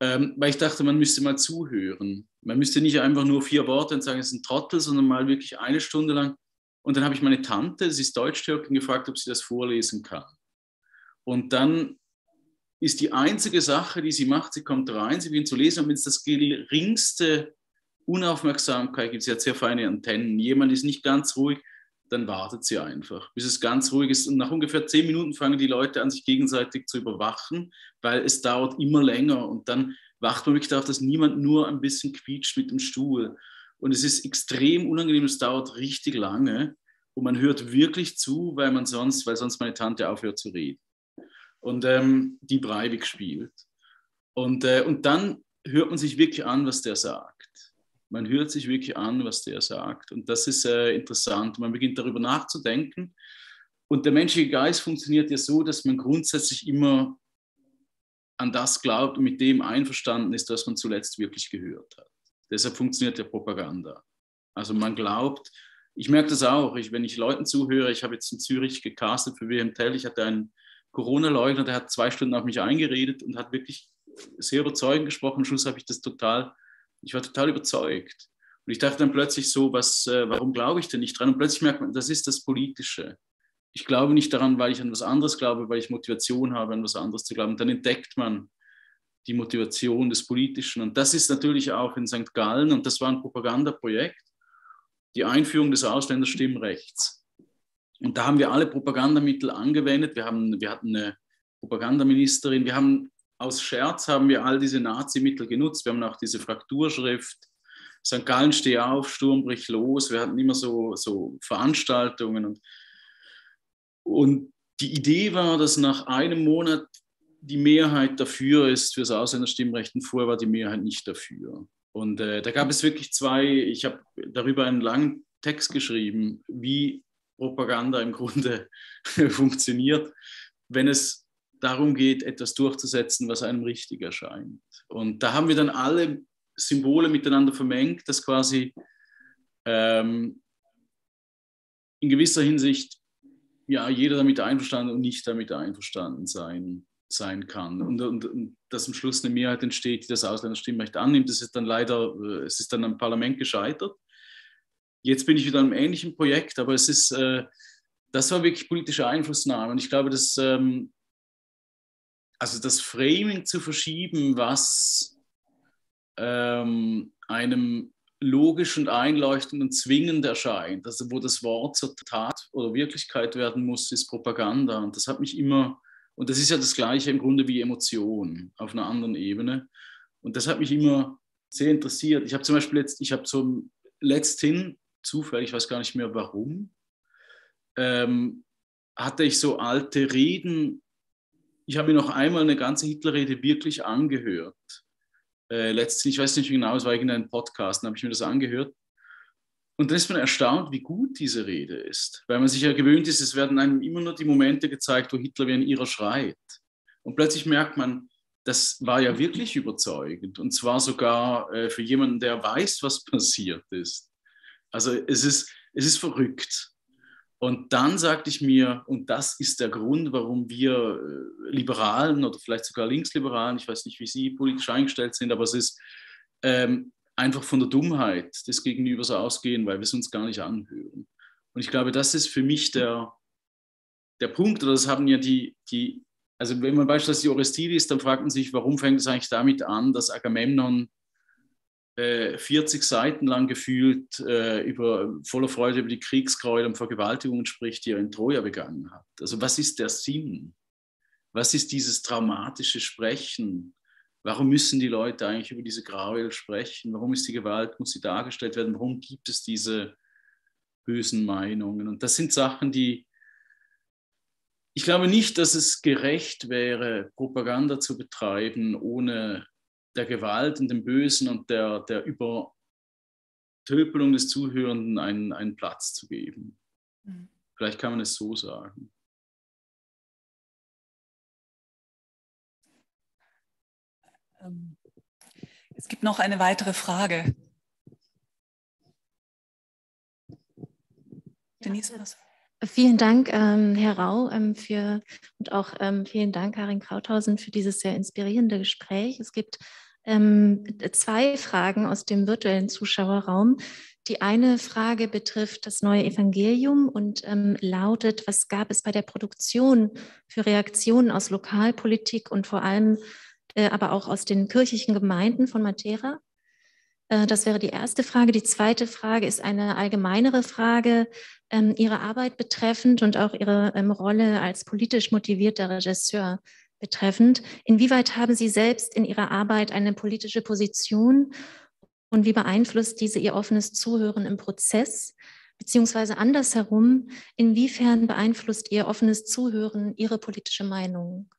ähm, weil ich dachte, man müsste mal zuhören. Man müsste nicht einfach nur vier Worte und sagen, es ist ein Trottel, sondern mal wirklich eine Stunde lang. Und dann habe ich meine Tante, sie ist Deutsch-Türkin, gefragt, ob sie das vorlesen kann. Und dann ist die einzige Sache, die sie macht, sie kommt rein, sie beginnt zu lesen, und wenn es das geringste Unaufmerksamkeit gibt, sie hat sehr feine Antennen, jemand ist nicht ganz ruhig, dann wartet sie einfach, bis es ganz ruhig ist. Und nach ungefähr zehn Minuten fangen die Leute an, sich gegenseitig zu überwachen, weil es dauert immer länger. Und dann wacht man wirklich darauf, dass niemand nur ein bisschen quietscht mit dem Stuhl. Und es ist extrem unangenehm, es dauert richtig lange. Und man hört wirklich zu, weil, man sonst, weil sonst meine Tante aufhört zu reden. Und ähm, die Breivik spielt. Und, äh, und dann hört man sich wirklich an, was der sagt. Man hört sich wirklich an, was der sagt. Und das ist äh, interessant. Man beginnt darüber nachzudenken. Und der menschliche Geist funktioniert ja so, dass man grundsätzlich immer an das glaubt und mit dem einverstanden ist, was man zuletzt wirklich gehört hat. Deshalb funktioniert ja Propaganda. Also man glaubt, ich merke das auch, ich, wenn ich Leuten zuhöre, ich habe jetzt in Zürich gecastet für W M Tell, ich hatte einen Corona-Leugner, der hat zwei Stunden auf mich eingeredet und hat wirklich sehr überzeugend gesprochen. Am Schluss habe ich das total, ich war total überzeugt. Und ich dachte dann plötzlich so, was, äh, warum glaube ich denn nicht dran? Und plötzlich merkt man, das ist das Politische. Ich glaube nicht daran, weil ich an was anderes glaube, weil ich Motivation habe, an was anderes zu glauben. Und dann entdeckt man die Motivation des Politischen. Und das ist natürlich auch in Sankt Gallen, und das war ein Propagandaprojekt, die Einführung des Ausländerstimmrechts. Und da haben wir alle Propagandamittel angewendet. Wir, haben, wir hatten eine Propagandaministerin. Wir haben aus Scherz haben wir all diese Nazi-Mittel genutzt. Wir haben auch diese Frakturschrift, Sankt Gallen steh auf, Sturm bricht los. Wir hatten immer so, so Veranstaltungen. Und, und die Idee war, dass nach einem Monat die Mehrheit dafür ist für das Ausländerstimmrecht. Und vorher war die Mehrheit nicht dafür. Und äh, da gab es wirklich zwei, ich habe darüber einen langen Text geschrieben, wie Propaganda im Grunde funktioniert, wenn es darum geht, etwas durchzusetzen, was einem richtig erscheint. Und da haben wir dann alle Symbole miteinander vermengt, dass quasi ähm, in gewisser Hinsicht ja, jeder damit einverstanden und nicht damit einverstanden sein, sein kann. Und, und, und dass am Schluss eine Mehrheit entsteht, die das Ausländerstimmrecht annimmt. Das ist dann leider, es ist dann am Parlament gescheitert. Jetzt bin ich wieder an einem ähnlichen Projekt, aber es ist, äh, das war wirklich politische Einflussnahme. Und ich glaube, dass ähm, also das Framing zu verschieben, was ähm, einem logisch und einleuchtend und zwingend erscheint, also wo das Wort zur Tat oder Wirklichkeit werden muss, ist Propaganda. Und das hat mich immer, und das ist ja das Gleiche im Grunde wie Emotion auf einer anderen Ebene. Und das hat mich immer sehr interessiert. Ich habe zum Beispiel jetzt, ich habe so letzthin, zufällig, ich weiß gar nicht mehr warum, ähm, hatte ich so alte Reden. Ich habe mir noch einmal eine ganze Hitlerrede wirklich angehört. Äh, letztens, ich weiß nicht genau, es war irgendein Podcast, dann habe ich mir das angehört. Und dann ist man erstaunt, wie gut diese Rede ist. Weil man sich ja gewöhnt ist, es werden einem immer nur die Momente gezeigt, wo Hitler wie ein Irrer schreit. Und plötzlich merkt man, das war ja wirklich überzeugend. Und zwar sogar äh, für jemanden, der weiß, was passiert ist. Also es ist, es ist verrückt. Und dann sagte ich mir, und das ist der Grund, warum wir äh, Liberalen oder vielleicht sogar Linksliberalen, ich weiß nicht, wie Sie politisch eingestellt sind, aber es ist ähm, einfach von der Dummheit des Gegenübers ausgehen, weil wir es uns gar nicht anhören. Und ich glaube, das ist für mich der, der Punkt, oder das haben ja die, die, also wenn man beispielsweise die Orestide ist, dann fragt man sich, warum fängt es eigentlich damit an, dass Agamemnon äh, vierzig Seiten lang gefühlt äh, über, voller Freude über die Kriegsgräuel und Vergewaltigungen spricht, die er in Troja begangen hat. Also was ist der Sinn? Was ist dieses traumatische Sprechen? Warum müssen die Leute eigentlich über diese Gräuel sprechen? Warum ist die Gewalt, muss sie dargestellt werden? Warum gibt es diese bösen Meinungen? Und das sind Sachen, die, ich glaube nicht, dass es gerecht wäre, Propaganda zu betreiben, ohne der Gewalt und dem Bösen und der, der Übertölpelung des Zuhörenden einen, einen Platz zu geben. Mhm. Vielleicht kann man es so sagen. Es gibt noch eine weitere Frage. Denise, was? Vielen Dank, ähm, Herr Rau, ähm, für, und auch ähm, vielen Dank, Karin Krauthausen, für dieses sehr inspirierende Gespräch. Es gibt Ähm, zwei Fragen aus dem virtuellen Zuschauerraum. Die eine Frage betrifft das neue Evangelium und ähm, lautet, was gab es bei der Produktion für Reaktionen aus Lokalpolitik und vor allem äh, aber auch aus den kirchlichen Gemeinden von Matera? Äh, das wäre die erste Frage. Die zweite Frage ist eine allgemeinere Frage, ähm, Ihre Arbeit betreffend und auch Ihre ähm, Rolle als politisch motivierter Regisseur betreffend. Inwieweit haben Sie selbst in Ihrer Arbeit eine politische Position und wie beeinflusst diese Ihr offenes Zuhören im Prozess? Beziehungsweise andersherum, inwiefern beeinflusst Ihr offenes Zuhören Ihre politische Meinung?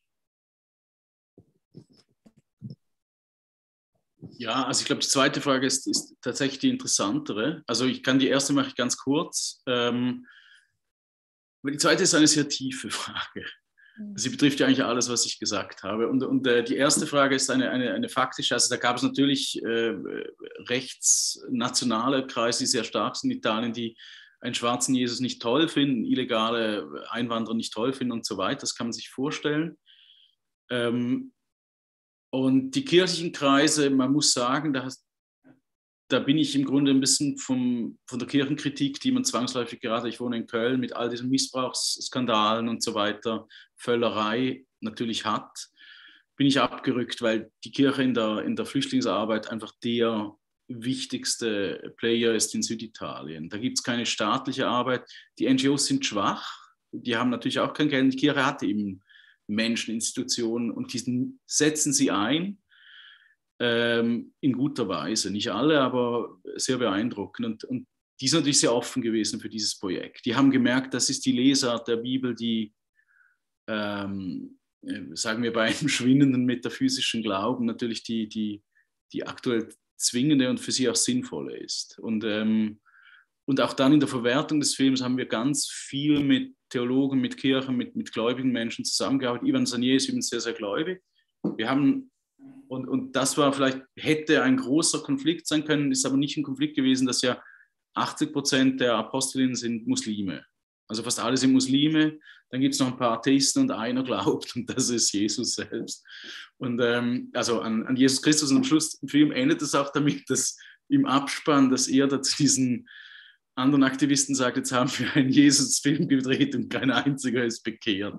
Ja, also ich glaube, die zweite Frage ist, ist tatsächlich die interessantere. Also ich kann die erste mache ich ganz kurz. Ähm, aber die zweite ist eine sehr tiefe Frage. Sie betrifft ja eigentlich alles, was ich gesagt habe. Und, und äh, die erste Frage ist eine, eine, eine faktische. Also da gab es natürlich äh, rechtsnationale Kreise, die sehr stark sind in Italien, die einen schwarzen Jesus nicht toll finden, illegale Einwanderer nicht toll finden und so weiter. Das kann man sich vorstellen. Ähm, und die kirchlichen Kreise, man muss sagen, da, da bin ich im Grunde ein bisschen vom, von der Kirchenkritik, die man zwangsläufig gerade, ich wohne in Köln, mit all diesen Missbrauchsskandalen und so weiter, Völlerei natürlich hat, bin ich abgerückt, weil die Kirche in der, in der Flüchtlingsarbeit einfach der wichtigste Player ist in Süditalien. Da gibt es keine staatliche Arbeit. Die N G Os sind schwach, die haben natürlich auch kein Geld. Die Kirche hat eben Menschen, Institutionen und diesen setzen sie ein ähm, in guter Weise. Nicht alle, aber sehr beeindruckend. Und, und die sind natürlich sehr offen gewesen für dieses Projekt. Die haben gemerkt, das ist die Lesart der Bibel, die Ähm, sagen wir bei einem schwindenden metaphysischen Glauben natürlich die, die, die aktuell zwingende und für sie auch sinnvolle ist. Und, ähm, und auch dann in der Verwertung des Films haben wir ganz viel mit Theologen, mit Kirchen, mit, mit gläubigen Menschen zusammengearbeitet. Ivan Sanier ist übrigens sehr, sehr gläubig. Wir haben, und, und das war vielleicht, hätte ein großer Konflikt sein können, ist aber nicht ein Konflikt gewesen, dass ja achtzig Prozent der Apostelinnen sind Muslime. Also fast alle sind Muslime, dann gibt es noch ein paar Atheisten und einer glaubt und das ist Jesus selbst. Und ähm, also an, an Jesus Christus und am Schluss im Film endet es auch damit, dass im Abspann, dass er da zu diesen anderen Aktivisten sagt, jetzt haben wir einen Jesus-Film gedreht und kein einziger ist bekehrt.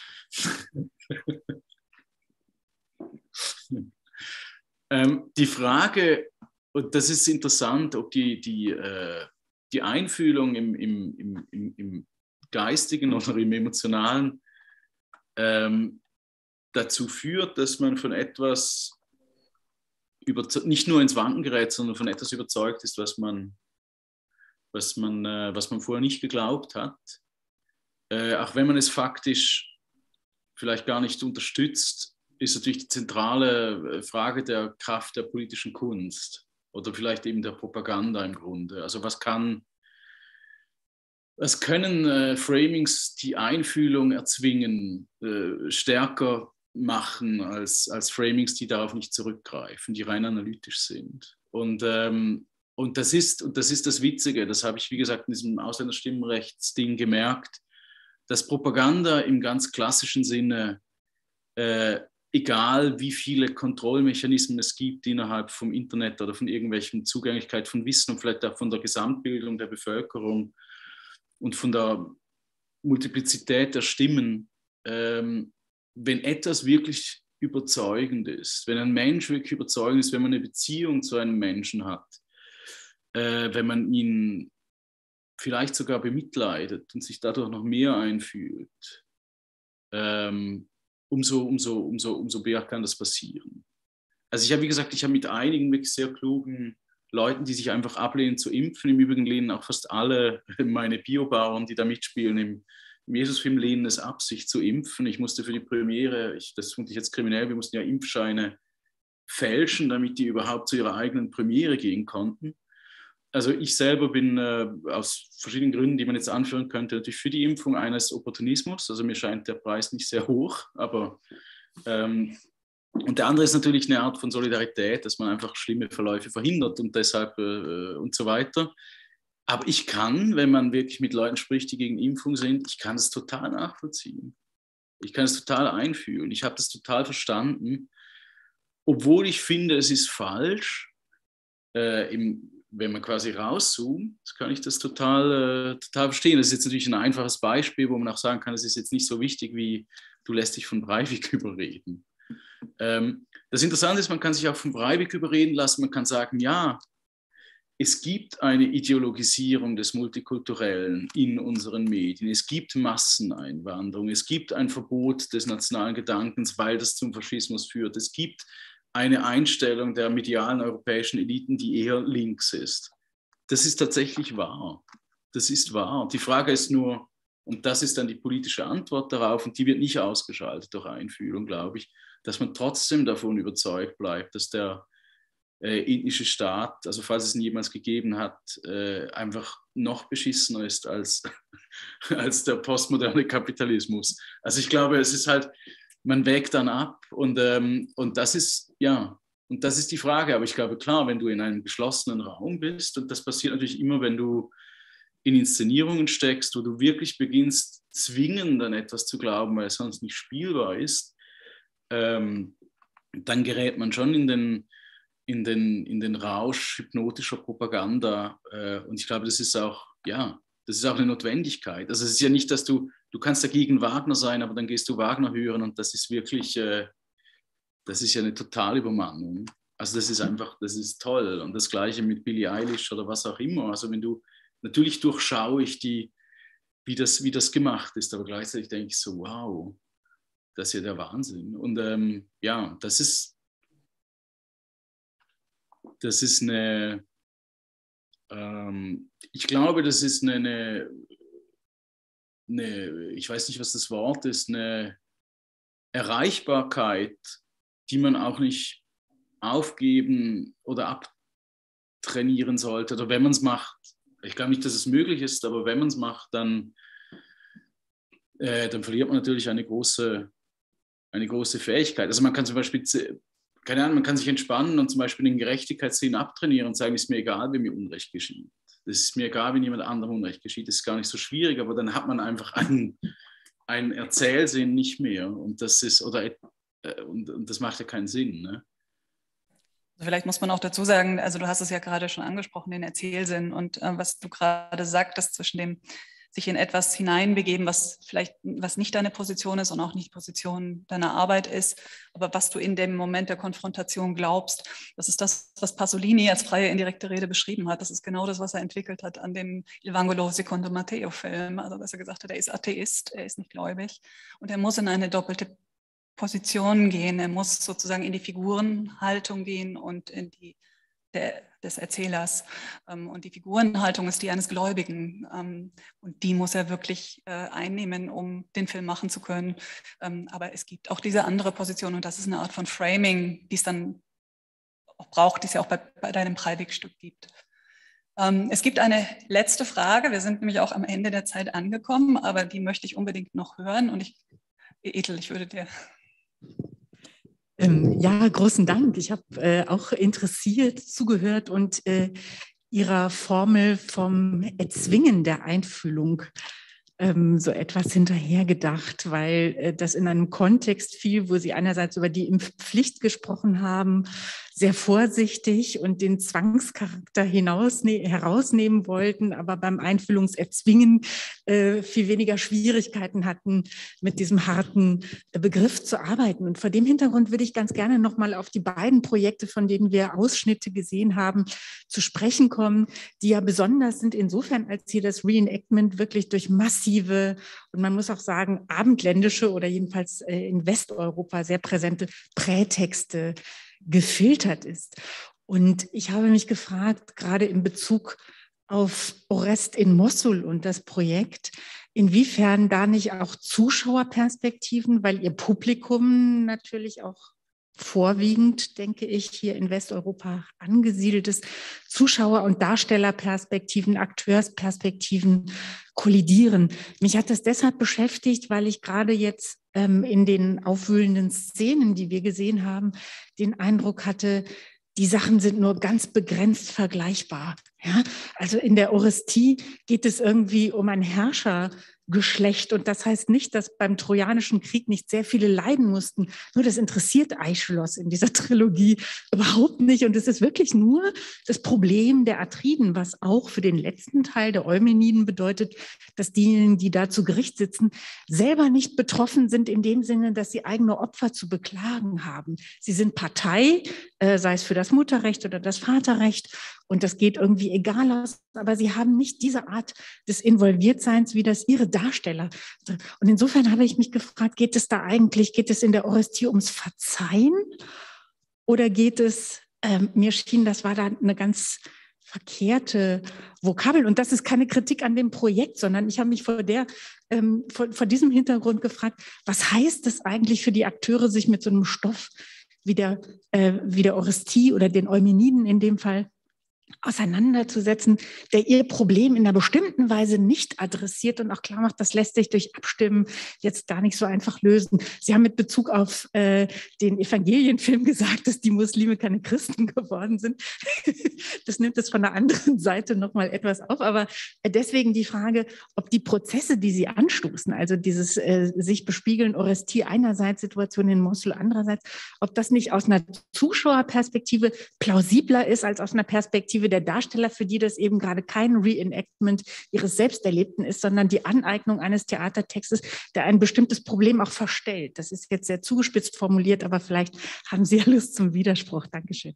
ähm, die Frage, und das ist interessant, ob die, die, äh, die Einfühlung im, im, im, im, im Geistigen oder im Emotionalen ähm, dazu führt, dass man von etwas nicht nur ins Wanken gerät, sondern von etwas überzeugt ist, was man, was man, äh, was man vorher nicht geglaubt hat. Äh, auch wenn man es faktisch vielleicht gar nicht unterstützt, ist natürlich die zentrale Frage der Kraft der politischen Kunst oder vielleicht eben der Propaganda im Grunde. Also was kann Was können äh, Framings die Einfühlung erzwingen, äh, stärker machen als, als Framings, die darauf nicht zurückgreifen, die rein analytisch sind. Und, ähm, und, das ist, und das ist das Witzige, das habe ich, wie gesagt, in diesem Ausländerstimmrechtsding gemerkt, dass Propaganda im ganz klassischen Sinne, äh, egal wie viele Kontrollmechanismen es gibt innerhalb vom Internet oder von irgendwelchen Zugänglichkeit von Wissen und vielleicht auch von der Gesamtbildung der Bevölkerung, und von der Multiplizität der Stimmen, ähm, wenn etwas wirklich überzeugend ist, wenn ein Mensch wirklich überzeugend ist, wenn man eine Beziehung zu einem Menschen hat, äh, wenn man ihn vielleicht sogar bemitleidet und sich dadurch noch mehr einfühlt, ähm, umso, umso, umso, umso mehr kann das passieren. Also ich habe, wie gesagt, ich habe mit einigen wirklich sehr klugen Leuten, die sich einfach ablehnen zu impfen. Im Übrigen lehnen auch fast alle meine Biobauern, die da mitspielen, im, im Jesus-Film lehnen es ab, sich zu impfen. Ich musste für die Premiere, ich, das fand ich jetzt kriminell, wir mussten ja Impfscheine fälschen, damit die überhaupt zu ihrer eigenen Premiere gehen konnten. Also ich selber bin äh, aus verschiedenen Gründen, die man jetzt anführen könnte, natürlich für die Impfung eines Opportunismus. Also mir scheint der Preis nicht sehr hoch, aber ähm, und der andere ist natürlich eine Art von Solidarität, dass man einfach schlimme Verläufe verhindert und deshalb äh, und so weiter. Aber ich kann, wenn man wirklich mit Leuten spricht, die gegen Impfung sind, ich kann es total nachvollziehen. Ich kann es total einfühlen. Ich habe das total verstanden. obwohl ich finde, es ist falsch, äh, im, wenn man quasi rauszoomt, kann ich das total, äh, total verstehen. Das ist jetzt natürlich ein einfaches Beispiel, wo man auch sagen kann, es ist jetzt nicht so wichtig, wie du lässt dich von Breivik überreden. Ähm, das Interessante ist, man kann sich auch von Breivik überreden lassen, man kann sagen, ja, es gibt eine Ideologisierung des Multikulturellen in unseren Medien. Es gibt Masseneinwanderung. Es gibt ein Verbot des nationalen Gedankens, weil das zum Faschismus führt. Es gibt eine Einstellung der medialen europäischen Eliten, die eher links ist. Das ist tatsächlich wahr. Das ist wahr. Die Frage ist nur, und das ist dann die politische Antwort darauf, und die wird nicht ausgeschaltet durch Einfühlung, glaube ich, dass man trotzdem davon überzeugt bleibt, dass der Äh, ethnische Staat, also falls es ihn jemals gegeben hat, äh, einfach noch beschissener ist als, als der postmoderne Kapitalismus. Also ich glaube, es ist halt, man wägt dann ab und, ähm, und das ist, ja, und das ist die Frage. Aber ich glaube, klar, wenn du in einem geschlossenen Raum bist, und das passiert natürlich immer, wenn du in Inszenierungen steckst, wo du wirklich beginnst, zwingend an etwas zu glauben, weil es sonst nicht spielbar ist, ähm, dann gerät man schon in den In den, in den Rausch hypnotischer Propaganda. Äh, und ich glaube, das ist auch, ja, das ist auch eine Notwendigkeit. Also es ist ja nicht, dass du, du kannst dagegen Wagner sein, aber dann gehst du Wagner hören und das ist wirklich, äh, das ist ja eine Totalübermannung. Also das ist einfach, das ist toll. Und das Gleiche mit Billie Eilish oder was auch immer. Also wenn du, natürlich durchschaue ich die, wie das, wie das gemacht ist, aber gleichzeitig denke ich so, wow, das ist ja der Wahnsinn. Und ähm, ja, das ist, Das ist eine, ähm, ich glaube, das ist eine, eine, eine, ich weiß nicht, was das Wort ist, eine Erreichbarkeit, die man auch nicht aufgeben oder abtrainieren sollte. Oder wenn man es macht, ich glaube nicht, dass es möglich ist, aber wenn man es macht, dann, äh, dann verliert man natürlich eine große, eine große Fähigkeit. Also man kann zum Beispiel, keine Ahnung, man kann sich entspannen und zum Beispiel den Gerechtigkeitssinn abtrainieren und sagen, es ist mir egal, wenn mir Unrecht geschieht. Es ist mir egal, wenn jemand anderem Unrecht geschieht. Das ist gar nicht so schwierig, aber dann hat man einfach einen, einen Erzählsinn nicht mehr. Und das ist, oder, äh, und, und das macht ja keinen Sinn. Ne? Vielleicht muss man auch dazu sagen, also du hast es ja gerade schon angesprochen, den Erzählsinn und äh, was du gerade sagtest, zwischen dem sich in etwas hineinbegeben, was vielleicht was nicht deine Position ist und auch nicht die Position deiner Arbeit ist, aber was du in dem Moment der Konfrontation glaubst, das ist das, was Pasolini als freie indirekte Rede beschrieben hat. Das ist genau das, was er entwickelt hat an dem Il Vangelo secondo Matteo-Film. Also dass er gesagt hat, er ist Atheist, er ist nicht gläubig und er muss in eine doppelte Position gehen. Er muss sozusagen in die Figurenhaltung gehen und in die der, des Erzählers. Und die Figurenhaltung ist die eines Gläubigen. Und die muss er wirklich einnehmen, um den Film machen zu können. Aber es gibt auch diese andere Position und das ist eine Art von Framing, die es dann auch braucht, die es ja auch bei, bei deinem Breivik-Stück gibt. Es gibt eine letzte Frage. Wir sind nämlich auch am Ende der Zeit angekommen, aber die möchte ich unbedingt noch hören. Und ich, Ethel, ich würde dir... Ähm, ja, großen Dank. Ich habe äh, auch interessiert zugehört und äh, Ihrer Formel vom Erzwingen der Einfühlung ähm, so etwas hinterhergedacht, weil äh, das in einem Kontext fiel, wo Sie einerseits über die Impfpflicht gesprochen haben, sehr vorsichtig und den Zwangscharakter hinausne- herausnehmen wollten, aber beim Einfühlungserzwingen äh, viel weniger Schwierigkeiten hatten, mit diesem harten äh, Begriff zu arbeiten. Und vor dem Hintergrund würde ich ganz gerne nochmal auf die beiden Projekte, von denen wir Ausschnitte gesehen haben, zu sprechen kommen, die ja besonders sind insofern, als hier das Reenactment wirklich durch massive und man muss auch sagen abendländische oder jedenfalls äh, in Westeuropa sehr präsente Prätexte gefiltert ist. Und ich habe mich gefragt, gerade in Bezug auf Orest in Mossul und das Projekt, inwiefern da nicht auch Zuschauerperspektiven, weil ihr Publikum natürlich auch vorwiegend, denke ich, hier in Westeuropa angesiedelt ist, Zuschauer- und Darstellerperspektiven, Akteursperspektiven kollidieren. Mich hat das deshalb beschäftigt, weil ich gerade jetzt ähm, in den aufwühlenden Szenen, die wir gesehen haben, den Eindruck hatte, die Sachen sind nur ganz begrenzt vergleichbar. Ja? Also in der Orestie geht es irgendwie um ein Herrscher, Geschlecht. Und das heißt nicht, dass beim Trojanischen Krieg nicht sehr viele leiden mussten. Nur das interessiert Aeschylos in dieser Trilogie überhaupt nicht. Und es ist wirklich nur das Problem der Atriden, was auch für den letzten Teil der Eumeniden bedeutet, dass diejenigen, die da zu Gericht sitzen, selber nicht betroffen sind in dem Sinne, dass sie eigene Opfer zu beklagen haben. Sie sind Partei, äh, sei es für das Mutterrecht oder das Vaterrecht. Und das geht irgendwie egal aus, aber sie haben nicht diese Art des Involviertseins, wie das ihre Darsteller. Und insofern habe ich mich gefragt, geht es da eigentlich, geht es in der Orestie ums Verzeihen oder geht es, ähm, mir schien, das war da eine ganz verkehrte Vokabel. Und das ist keine Kritik an dem Projekt, sondern ich habe mich vor, der, ähm, vor, vor diesem Hintergrund gefragt, was heißt es eigentlich für die Akteure, sich mit so einem Stoff wie der, äh, wie der Orestie oder den Eumeniden in dem Fall auseinanderzusetzen, der ihr Problem in einer bestimmten Weise nicht adressiert und auch klar macht, das lässt sich durch Abstimmen jetzt gar nicht so einfach lösen. Sie haben mit Bezug auf äh, den Evangelienfilm gesagt, dass die Muslime keine Christen geworden sind. Das nimmt es von der anderen Seite nochmal etwas auf, aber deswegen die Frage, ob die Prozesse, die Sie anstoßen, also dieses äh, sich bespiegeln, Orestie einerseits, Situation in Mosul andererseits, ob das nicht aus einer Zuschauerperspektive plausibler ist als aus einer Perspektive der Darsteller, für die das eben gerade kein Reenactment ihres Selbsterlebten ist, sondern die Aneignung eines Theatertextes, der ein bestimmtes Problem auch verstellt. Das ist jetzt sehr zugespitzt formuliert, aber vielleicht haben Sie ja Lust zum Widerspruch. Dankeschön.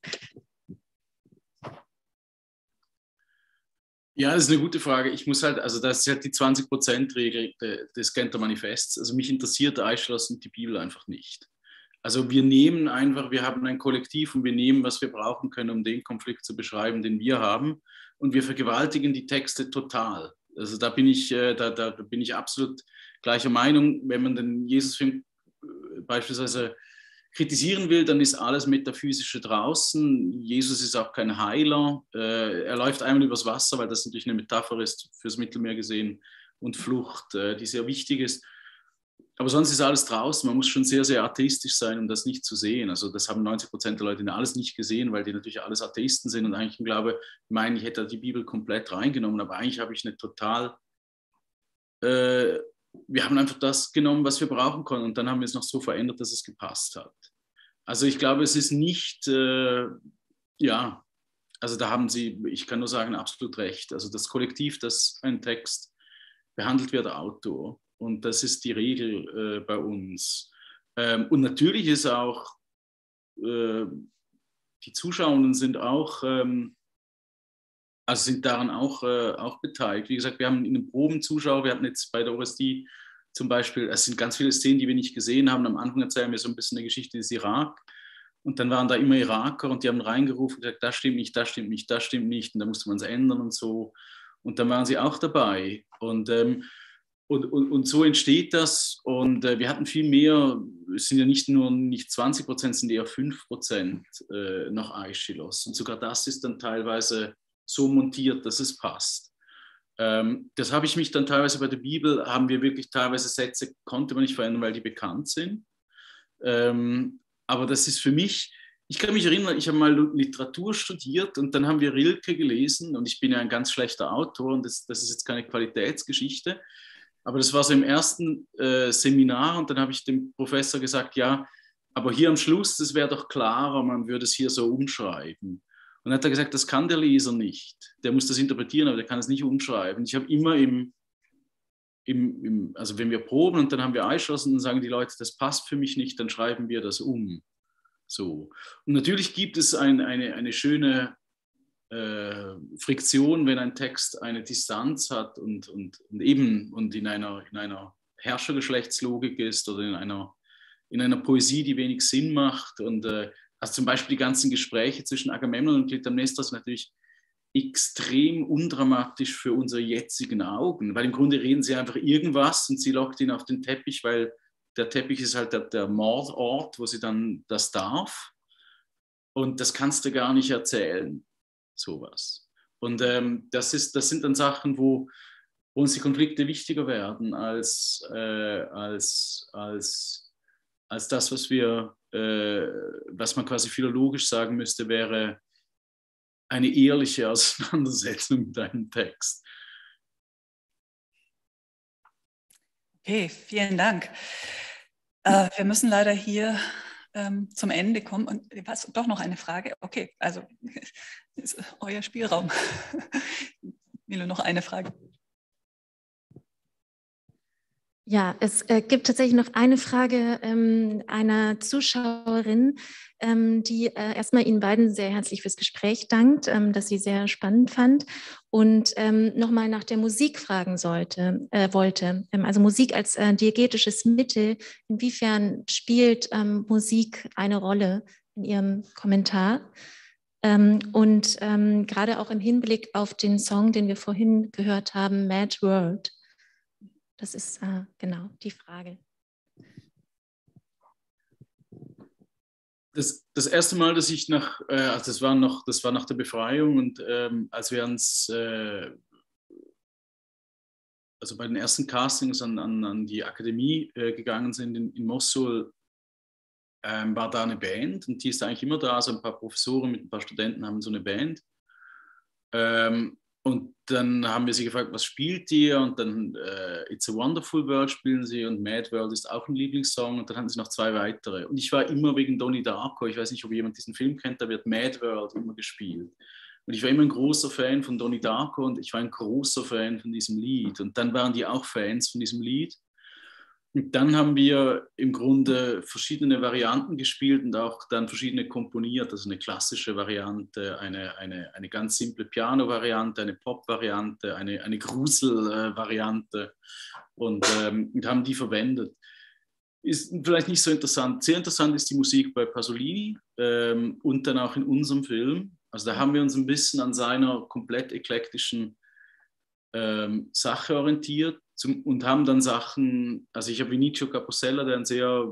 Ja, das ist eine gute Frage. Ich muss halt, also das ist halt die zwanzig Prozent Regel des Genfer Manifests. Also mich interessiert Aeschylus und die Bibel einfach nicht. Also wir nehmen einfach, wir haben ein Kollektiv und wir nehmen, was wir brauchen können, um den Konflikt zu beschreiben, den wir haben. Und wir vergewaltigen die Texte total. Also da bin ich, da, da bin ich absolut gleicher Meinung. Wenn man den Jesusfilm beispielsweise kritisieren will, dann ist alles Metaphysische draußen. Jesus ist auch kein Heiler. Er läuft einmal übers Wasser, weil das natürlich eine Metapher ist fürs Mittelmeer gesehen und Flucht, die sehr wichtig ist. Aber sonst ist alles draußen. Man muss schon sehr, sehr atheistisch sein, um das nicht zu sehen. Also das haben neunzig Prozent der Leute alles nicht gesehen, weil die natürlich alles Atheisten sind und eigentlich, ich glaube, meinen, ich hätte die Bibel komplett reingenommen, aber eigentlich habe ich eine total, äh, wir haben einfach das genommen, was wir brauchen konnten und dann haben wir es noch so verändert, dass es gepasst hat. Also ich glaube, es ist nicht, äh, ja, also da haben Sie, ich kann nur sagen, absolut recht. Also das Kollektiv, das ein Text behandelt wird, der Autor. Und das ist die Regel äh, bei uns. Ähm, und natürlich ist auch, äh, die Zuschauenden sind auch, ähm, also sind daran auch, äh, auch beteiligt. Wie gesagt, wir haben in den Proben Zuschauer, wir hatten jetzt bei der Orestie zum Beispiel, es sind ganz viele Szenen, die wir nicht gesehen haben. Am Anfang erzählen wir so ein bisschen eine Geschichte des Irak. Und dann waren da immer Iraker und die haben reingerufen und gesagt, das stimmt nicht, das stimmt nicht, das stimmt nicht. Und da musste man es ändern und so. Und dann waren sie auch dabei. Und ähm, Und, und, und so entsteht das. Und äh, wir hatten viel mehr, es sind ja nicht nur nicht zwanzig Prozent, es sind eher fünf Prozent äh, nach Aeschylos. Und sogar das ist dann teilweise so montiert, dass es passt. Ähm, das habe ich mich dann teilweise bei der Bibel, haben wir wirklich teilweise Sätze, konnte man nicht verändern, weil die bekannt sind. Ähm, aber das ist für mich, ich kann mich erinnern, ich habe mal Literatur studiert und dann haben wir Rilke gelesen und ich bin ja ein ganz schlechter Autor und das, das ist jetzt keine Qualitätsgeschichte. Aber das war so im ersten äh, Seminar und dann habe ich dem Professor gesagt, ja, aber hier am Schluss, das wäre doch klarer, man würde es hier so umschreiben. Und dann hat er gesagt, das kann der Leser nicht. Der muss das interpretieren, aber der kann es nicht umschreiben. Ich habe immer im, im, im, also wenn wir proben und dann haben wir Aeschylus und dann sagen die Leute, das passt für mich nicht, dann schreiben wir das um. So. Und natürlich gibt es ein, eine, eine schöne Äh, Friktion, wenn ein Text eine Distanz hat und, und, und eben und in einer, in einer Herrschergeschlechtslogik ist oder in einer, in einer Poesie, die wenig Sinn macht. Und äh, also zum Beispiel die ganzen Gespräche zwischen Agamemnon und Klytämnestra sind natürlich extrem undramatisch für unsere jetzigen Augen, weil im Grunde reden sie einfach irgendwas und sie lockt ihn auf den Teppich, weil der Teppich ist halt der, der Mordort, wo sie dann das darf. Und das kannst du gar nicht erzählen. Sowas. Und ähm, das, ist, das sind dann Sachen, wo, wo uns die Konflikte wichtiger werden als, äh, als, als, als das, was wir, äh, was man quasi philologisch sagen müsste, wäre eine ehrliche Auseinandersetzung mit einem Text. Okay, vielen Dank. Äh, wir müssen leider hier ähm, zum Ende kommen. Und was, doch noch eine Frage? Okay, also ist euer Spielraum. Milo, noch eine Frage. Ja, es äh, gibt tatsächlich noch eine Frage ähm, einer Zuschauerin, ähm, die äh, erstmal Ihnen beiden sehr herzlich fürs Gespräch dankt, ähm, das sie sehr spannend fand und ähm, nochmal nach der Musik fragen sollte, äh, wollte. Ähm, also Musik als äh, diegetisches Mittel, inwiefern spielt ähm, Musik eine Rolle in Ihrem Kommentar? Ähm, und ähm, gerade auch im Hinblick auf den Song, den wir vorhin gehört haben, Mad World. Das ist äh, genau die Frage. Das, das erste Mal, dass ich nach, äh, also das war noch, das war nach der Befreiung und ähm, als wir ans, äh, also bei den ersten Castings an, an, an die Akademie äh, gegangen sind in, in Mosul, ähm, war da eine Band und die ist eigentlich immer da, also ein paar Professoren mit ein paar Studenten haben so eine Band. Ähm, Und dann haben wir sie gefragt, was spielt ihr? Und dann äh, It's a Wonderful World spielen sie und Mad World ist auch ein Lieblingssong. Und dann hatten sie noch zwei weitere. Und ich war immer wegen Donnie Darko, ich weiß nicht, ob jemand diesen Film kennt, da wird Mad World immer gespielt. Und ich war immer ein großer Fan von Donnie Darko und ich war ein großer Fan von diesem Lied. Und dann waren die auch Fans von diesem Lied. Und dann haben wir im Grunde verschiedene Varianten gespielt und auch dann verschiedene komponiert, also eine klassische Variante, eine, eine, eine ganz simple Piano-Variante, eine Pop-Variante, eine, eine Grusel-Variante und, ähm, und haben die verwendet. Ist vielleicht nicht so interessant. Sehr interessant ist die Musik bei Pasolini ähm, und dann auch in unserem Film. Also da haben wir uns ein bisschen an seiner komplett eklektischen ähm, Sache orientiert. Zum, und haben dann Sachen, also ich habe Vinicio Capossela, der ein sehr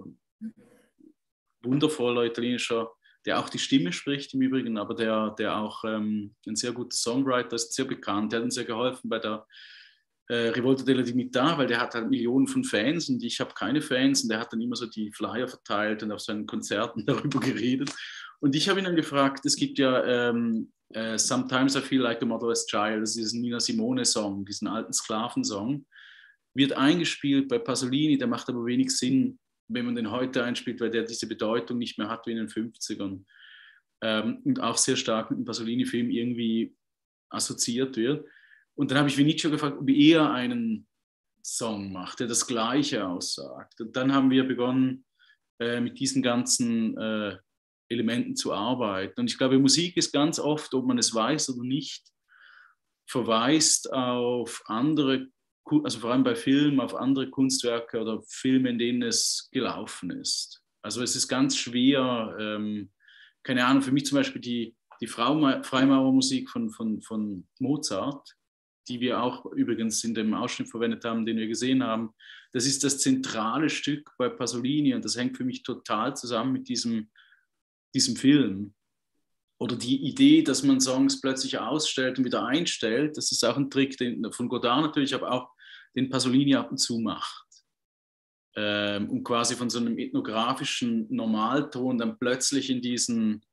wundervoller italienischer, der auch die Stimme spricht im Übrigen, aber der, der auch ähm, ein sehr guter Songwriter ist, sehr bekannt, der hat uns sehr geholfen bei der äh, Rivolta della Dignità, weil der hat halt Millionen von Fans und ich habe keine Fans und der hat dann immer so die Flyer verteilt und auf seinen Konzerten darüber geredet. Und ich habe ihn dann gefragt, es gibt ja ähm, äh, Sometimes I Feel Like a Motherless Child, das ist diesen Nina Simone-Song, diesen alten Sklavensong, wird eingespielt bei Pasolini, der macht aber wenig Sinn, wenn man den heute einspielt, weil der diese Bedeutung nicht mehr hat wie in den fünfzigern. Ähm, und auch sehr stark mit dem Pasolini-Film irgendwie assoziiert wird. Und dann habe ich Vinicio gefragt, ob er einen Song macht, der das Gleiche aussagt. Und dann haben wir begonnen, äh, mit diesen ganzen äh, Elementen zu arbeiten. Und ich glaube, Musik ist ganz oft, ob man es weiß oder nicht, verweist auf andere, also vor allem bei Filmen, auf andere Kunstwerke oder Filme, in denen es gelaufen ist. Also es ist ganz schwer, ähm, keine Ahnung, für mich zum Beispiel die, die Freimaurermusik von, von, von Mozart, die wir auch übrigens in dem Ausschnitt verwendet haben, den wir gesehen haben, das ist das zentrale Stück bei Pasolini und das hängt für mich total zusammen mit diesem, diesem Film. Oder die Idee, dass man Songs plötzlich ausstellt und wieder einstellt, das ist auch ein Trick den, von Godard natürlich, aber auch den Pasolini ab und zu macht. Ähm, und quasi von so einem ethnografischen Normalton dann plötzlich in diesen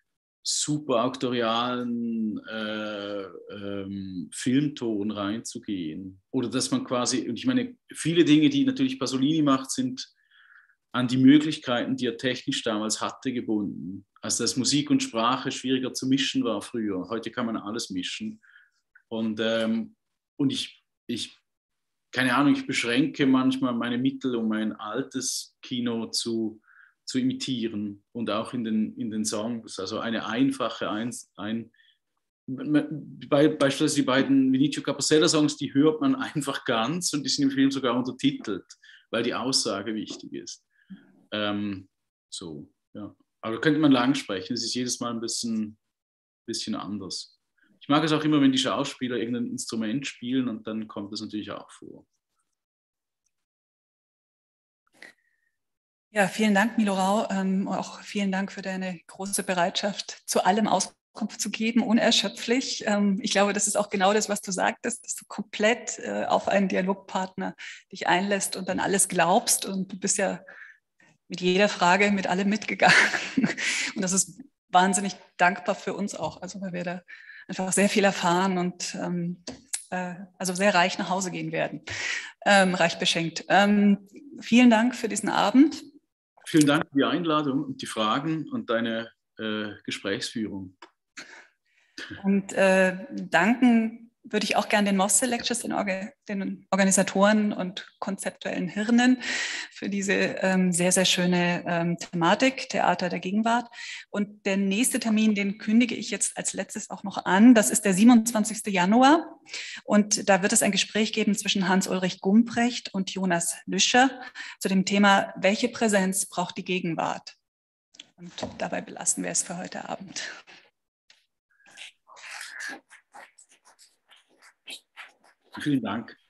super auktorialen äh, ähm, Filmton reinzugehen. Oder dass man quasi, und ich meine, viele Dinge, die natürlich Pasolini macht, sind an die Möglichkeiten, die er technisch damals hatte, gebunden. Also dass Musik und Sprache schwieriger zu mischen war früher. Heute kann man alles mischen. Und, ähm, und ich, ich, keine Ahnung, ich beschränke manchmal meine Mittel, um mein altes Kino zu, zu imitieren. Und auch in den, in den Songs. Also eine einfache, ein, ein, bei, beispielsweise die beiden Vinicio Capossela-Songs, die hört man einfach ganz und die sind im Film sogar untertitelt, weil die Aussage wichtig ist. Ähm, so, ja. Aber da könnte man lang sprechen. Es ist jedes Mal ein bisschen, bisschen anders. Ich mag es auch immer, wenn die Schauspieler irgendein Instrument spielen und dann kommt das natürlich auch vor. Ja, vielen Dank, Milo Rau. Ähm, auch vielen Dank für deine große Bereitschaft, zu allem Auskunft zu geben, unerschöpflich. Ähm, ich glaube, das ist auch genau das, was du sagtest, dass du komplett äh, auf einen Dialogpartner dich einlässt und dann alles glaubst. Und du bist ja mit jeder Frage mit allem mitgegangen. Und das ist wahnsinnig dankbar für uns auch, also weil wir da einfach sehr viel erfahren und ähm, äh, also sehr reich nach Hause gehen werden, ähm, reich beschenkt. Ähm, vielen Dank für diesen Abend. Vielen Dank für die Einladung und die Fragen und deine äh, Gesprächsführung. Und äh, danken würde ich auch gerne den Moss Selectors, den, Orga den Organisatoren und konzeptuellen Hirnen für diese ähm, sehr, sehr schöne ähm, Thematik, Theater der Gegenwart. Und der nächste Termin, den kündige ich jetzt als letztes auch noch an. Das ist der siebenundzwanzigste Januar. Und da wird es ein Gespräch geben zwischen Hans-Ulrich Gumprecht und Jonas Lüscher zu dem Thema, welche Präsenz braucht die Gegenwart? Und dabei belassen wir es für heute Abend. Vielen Dank.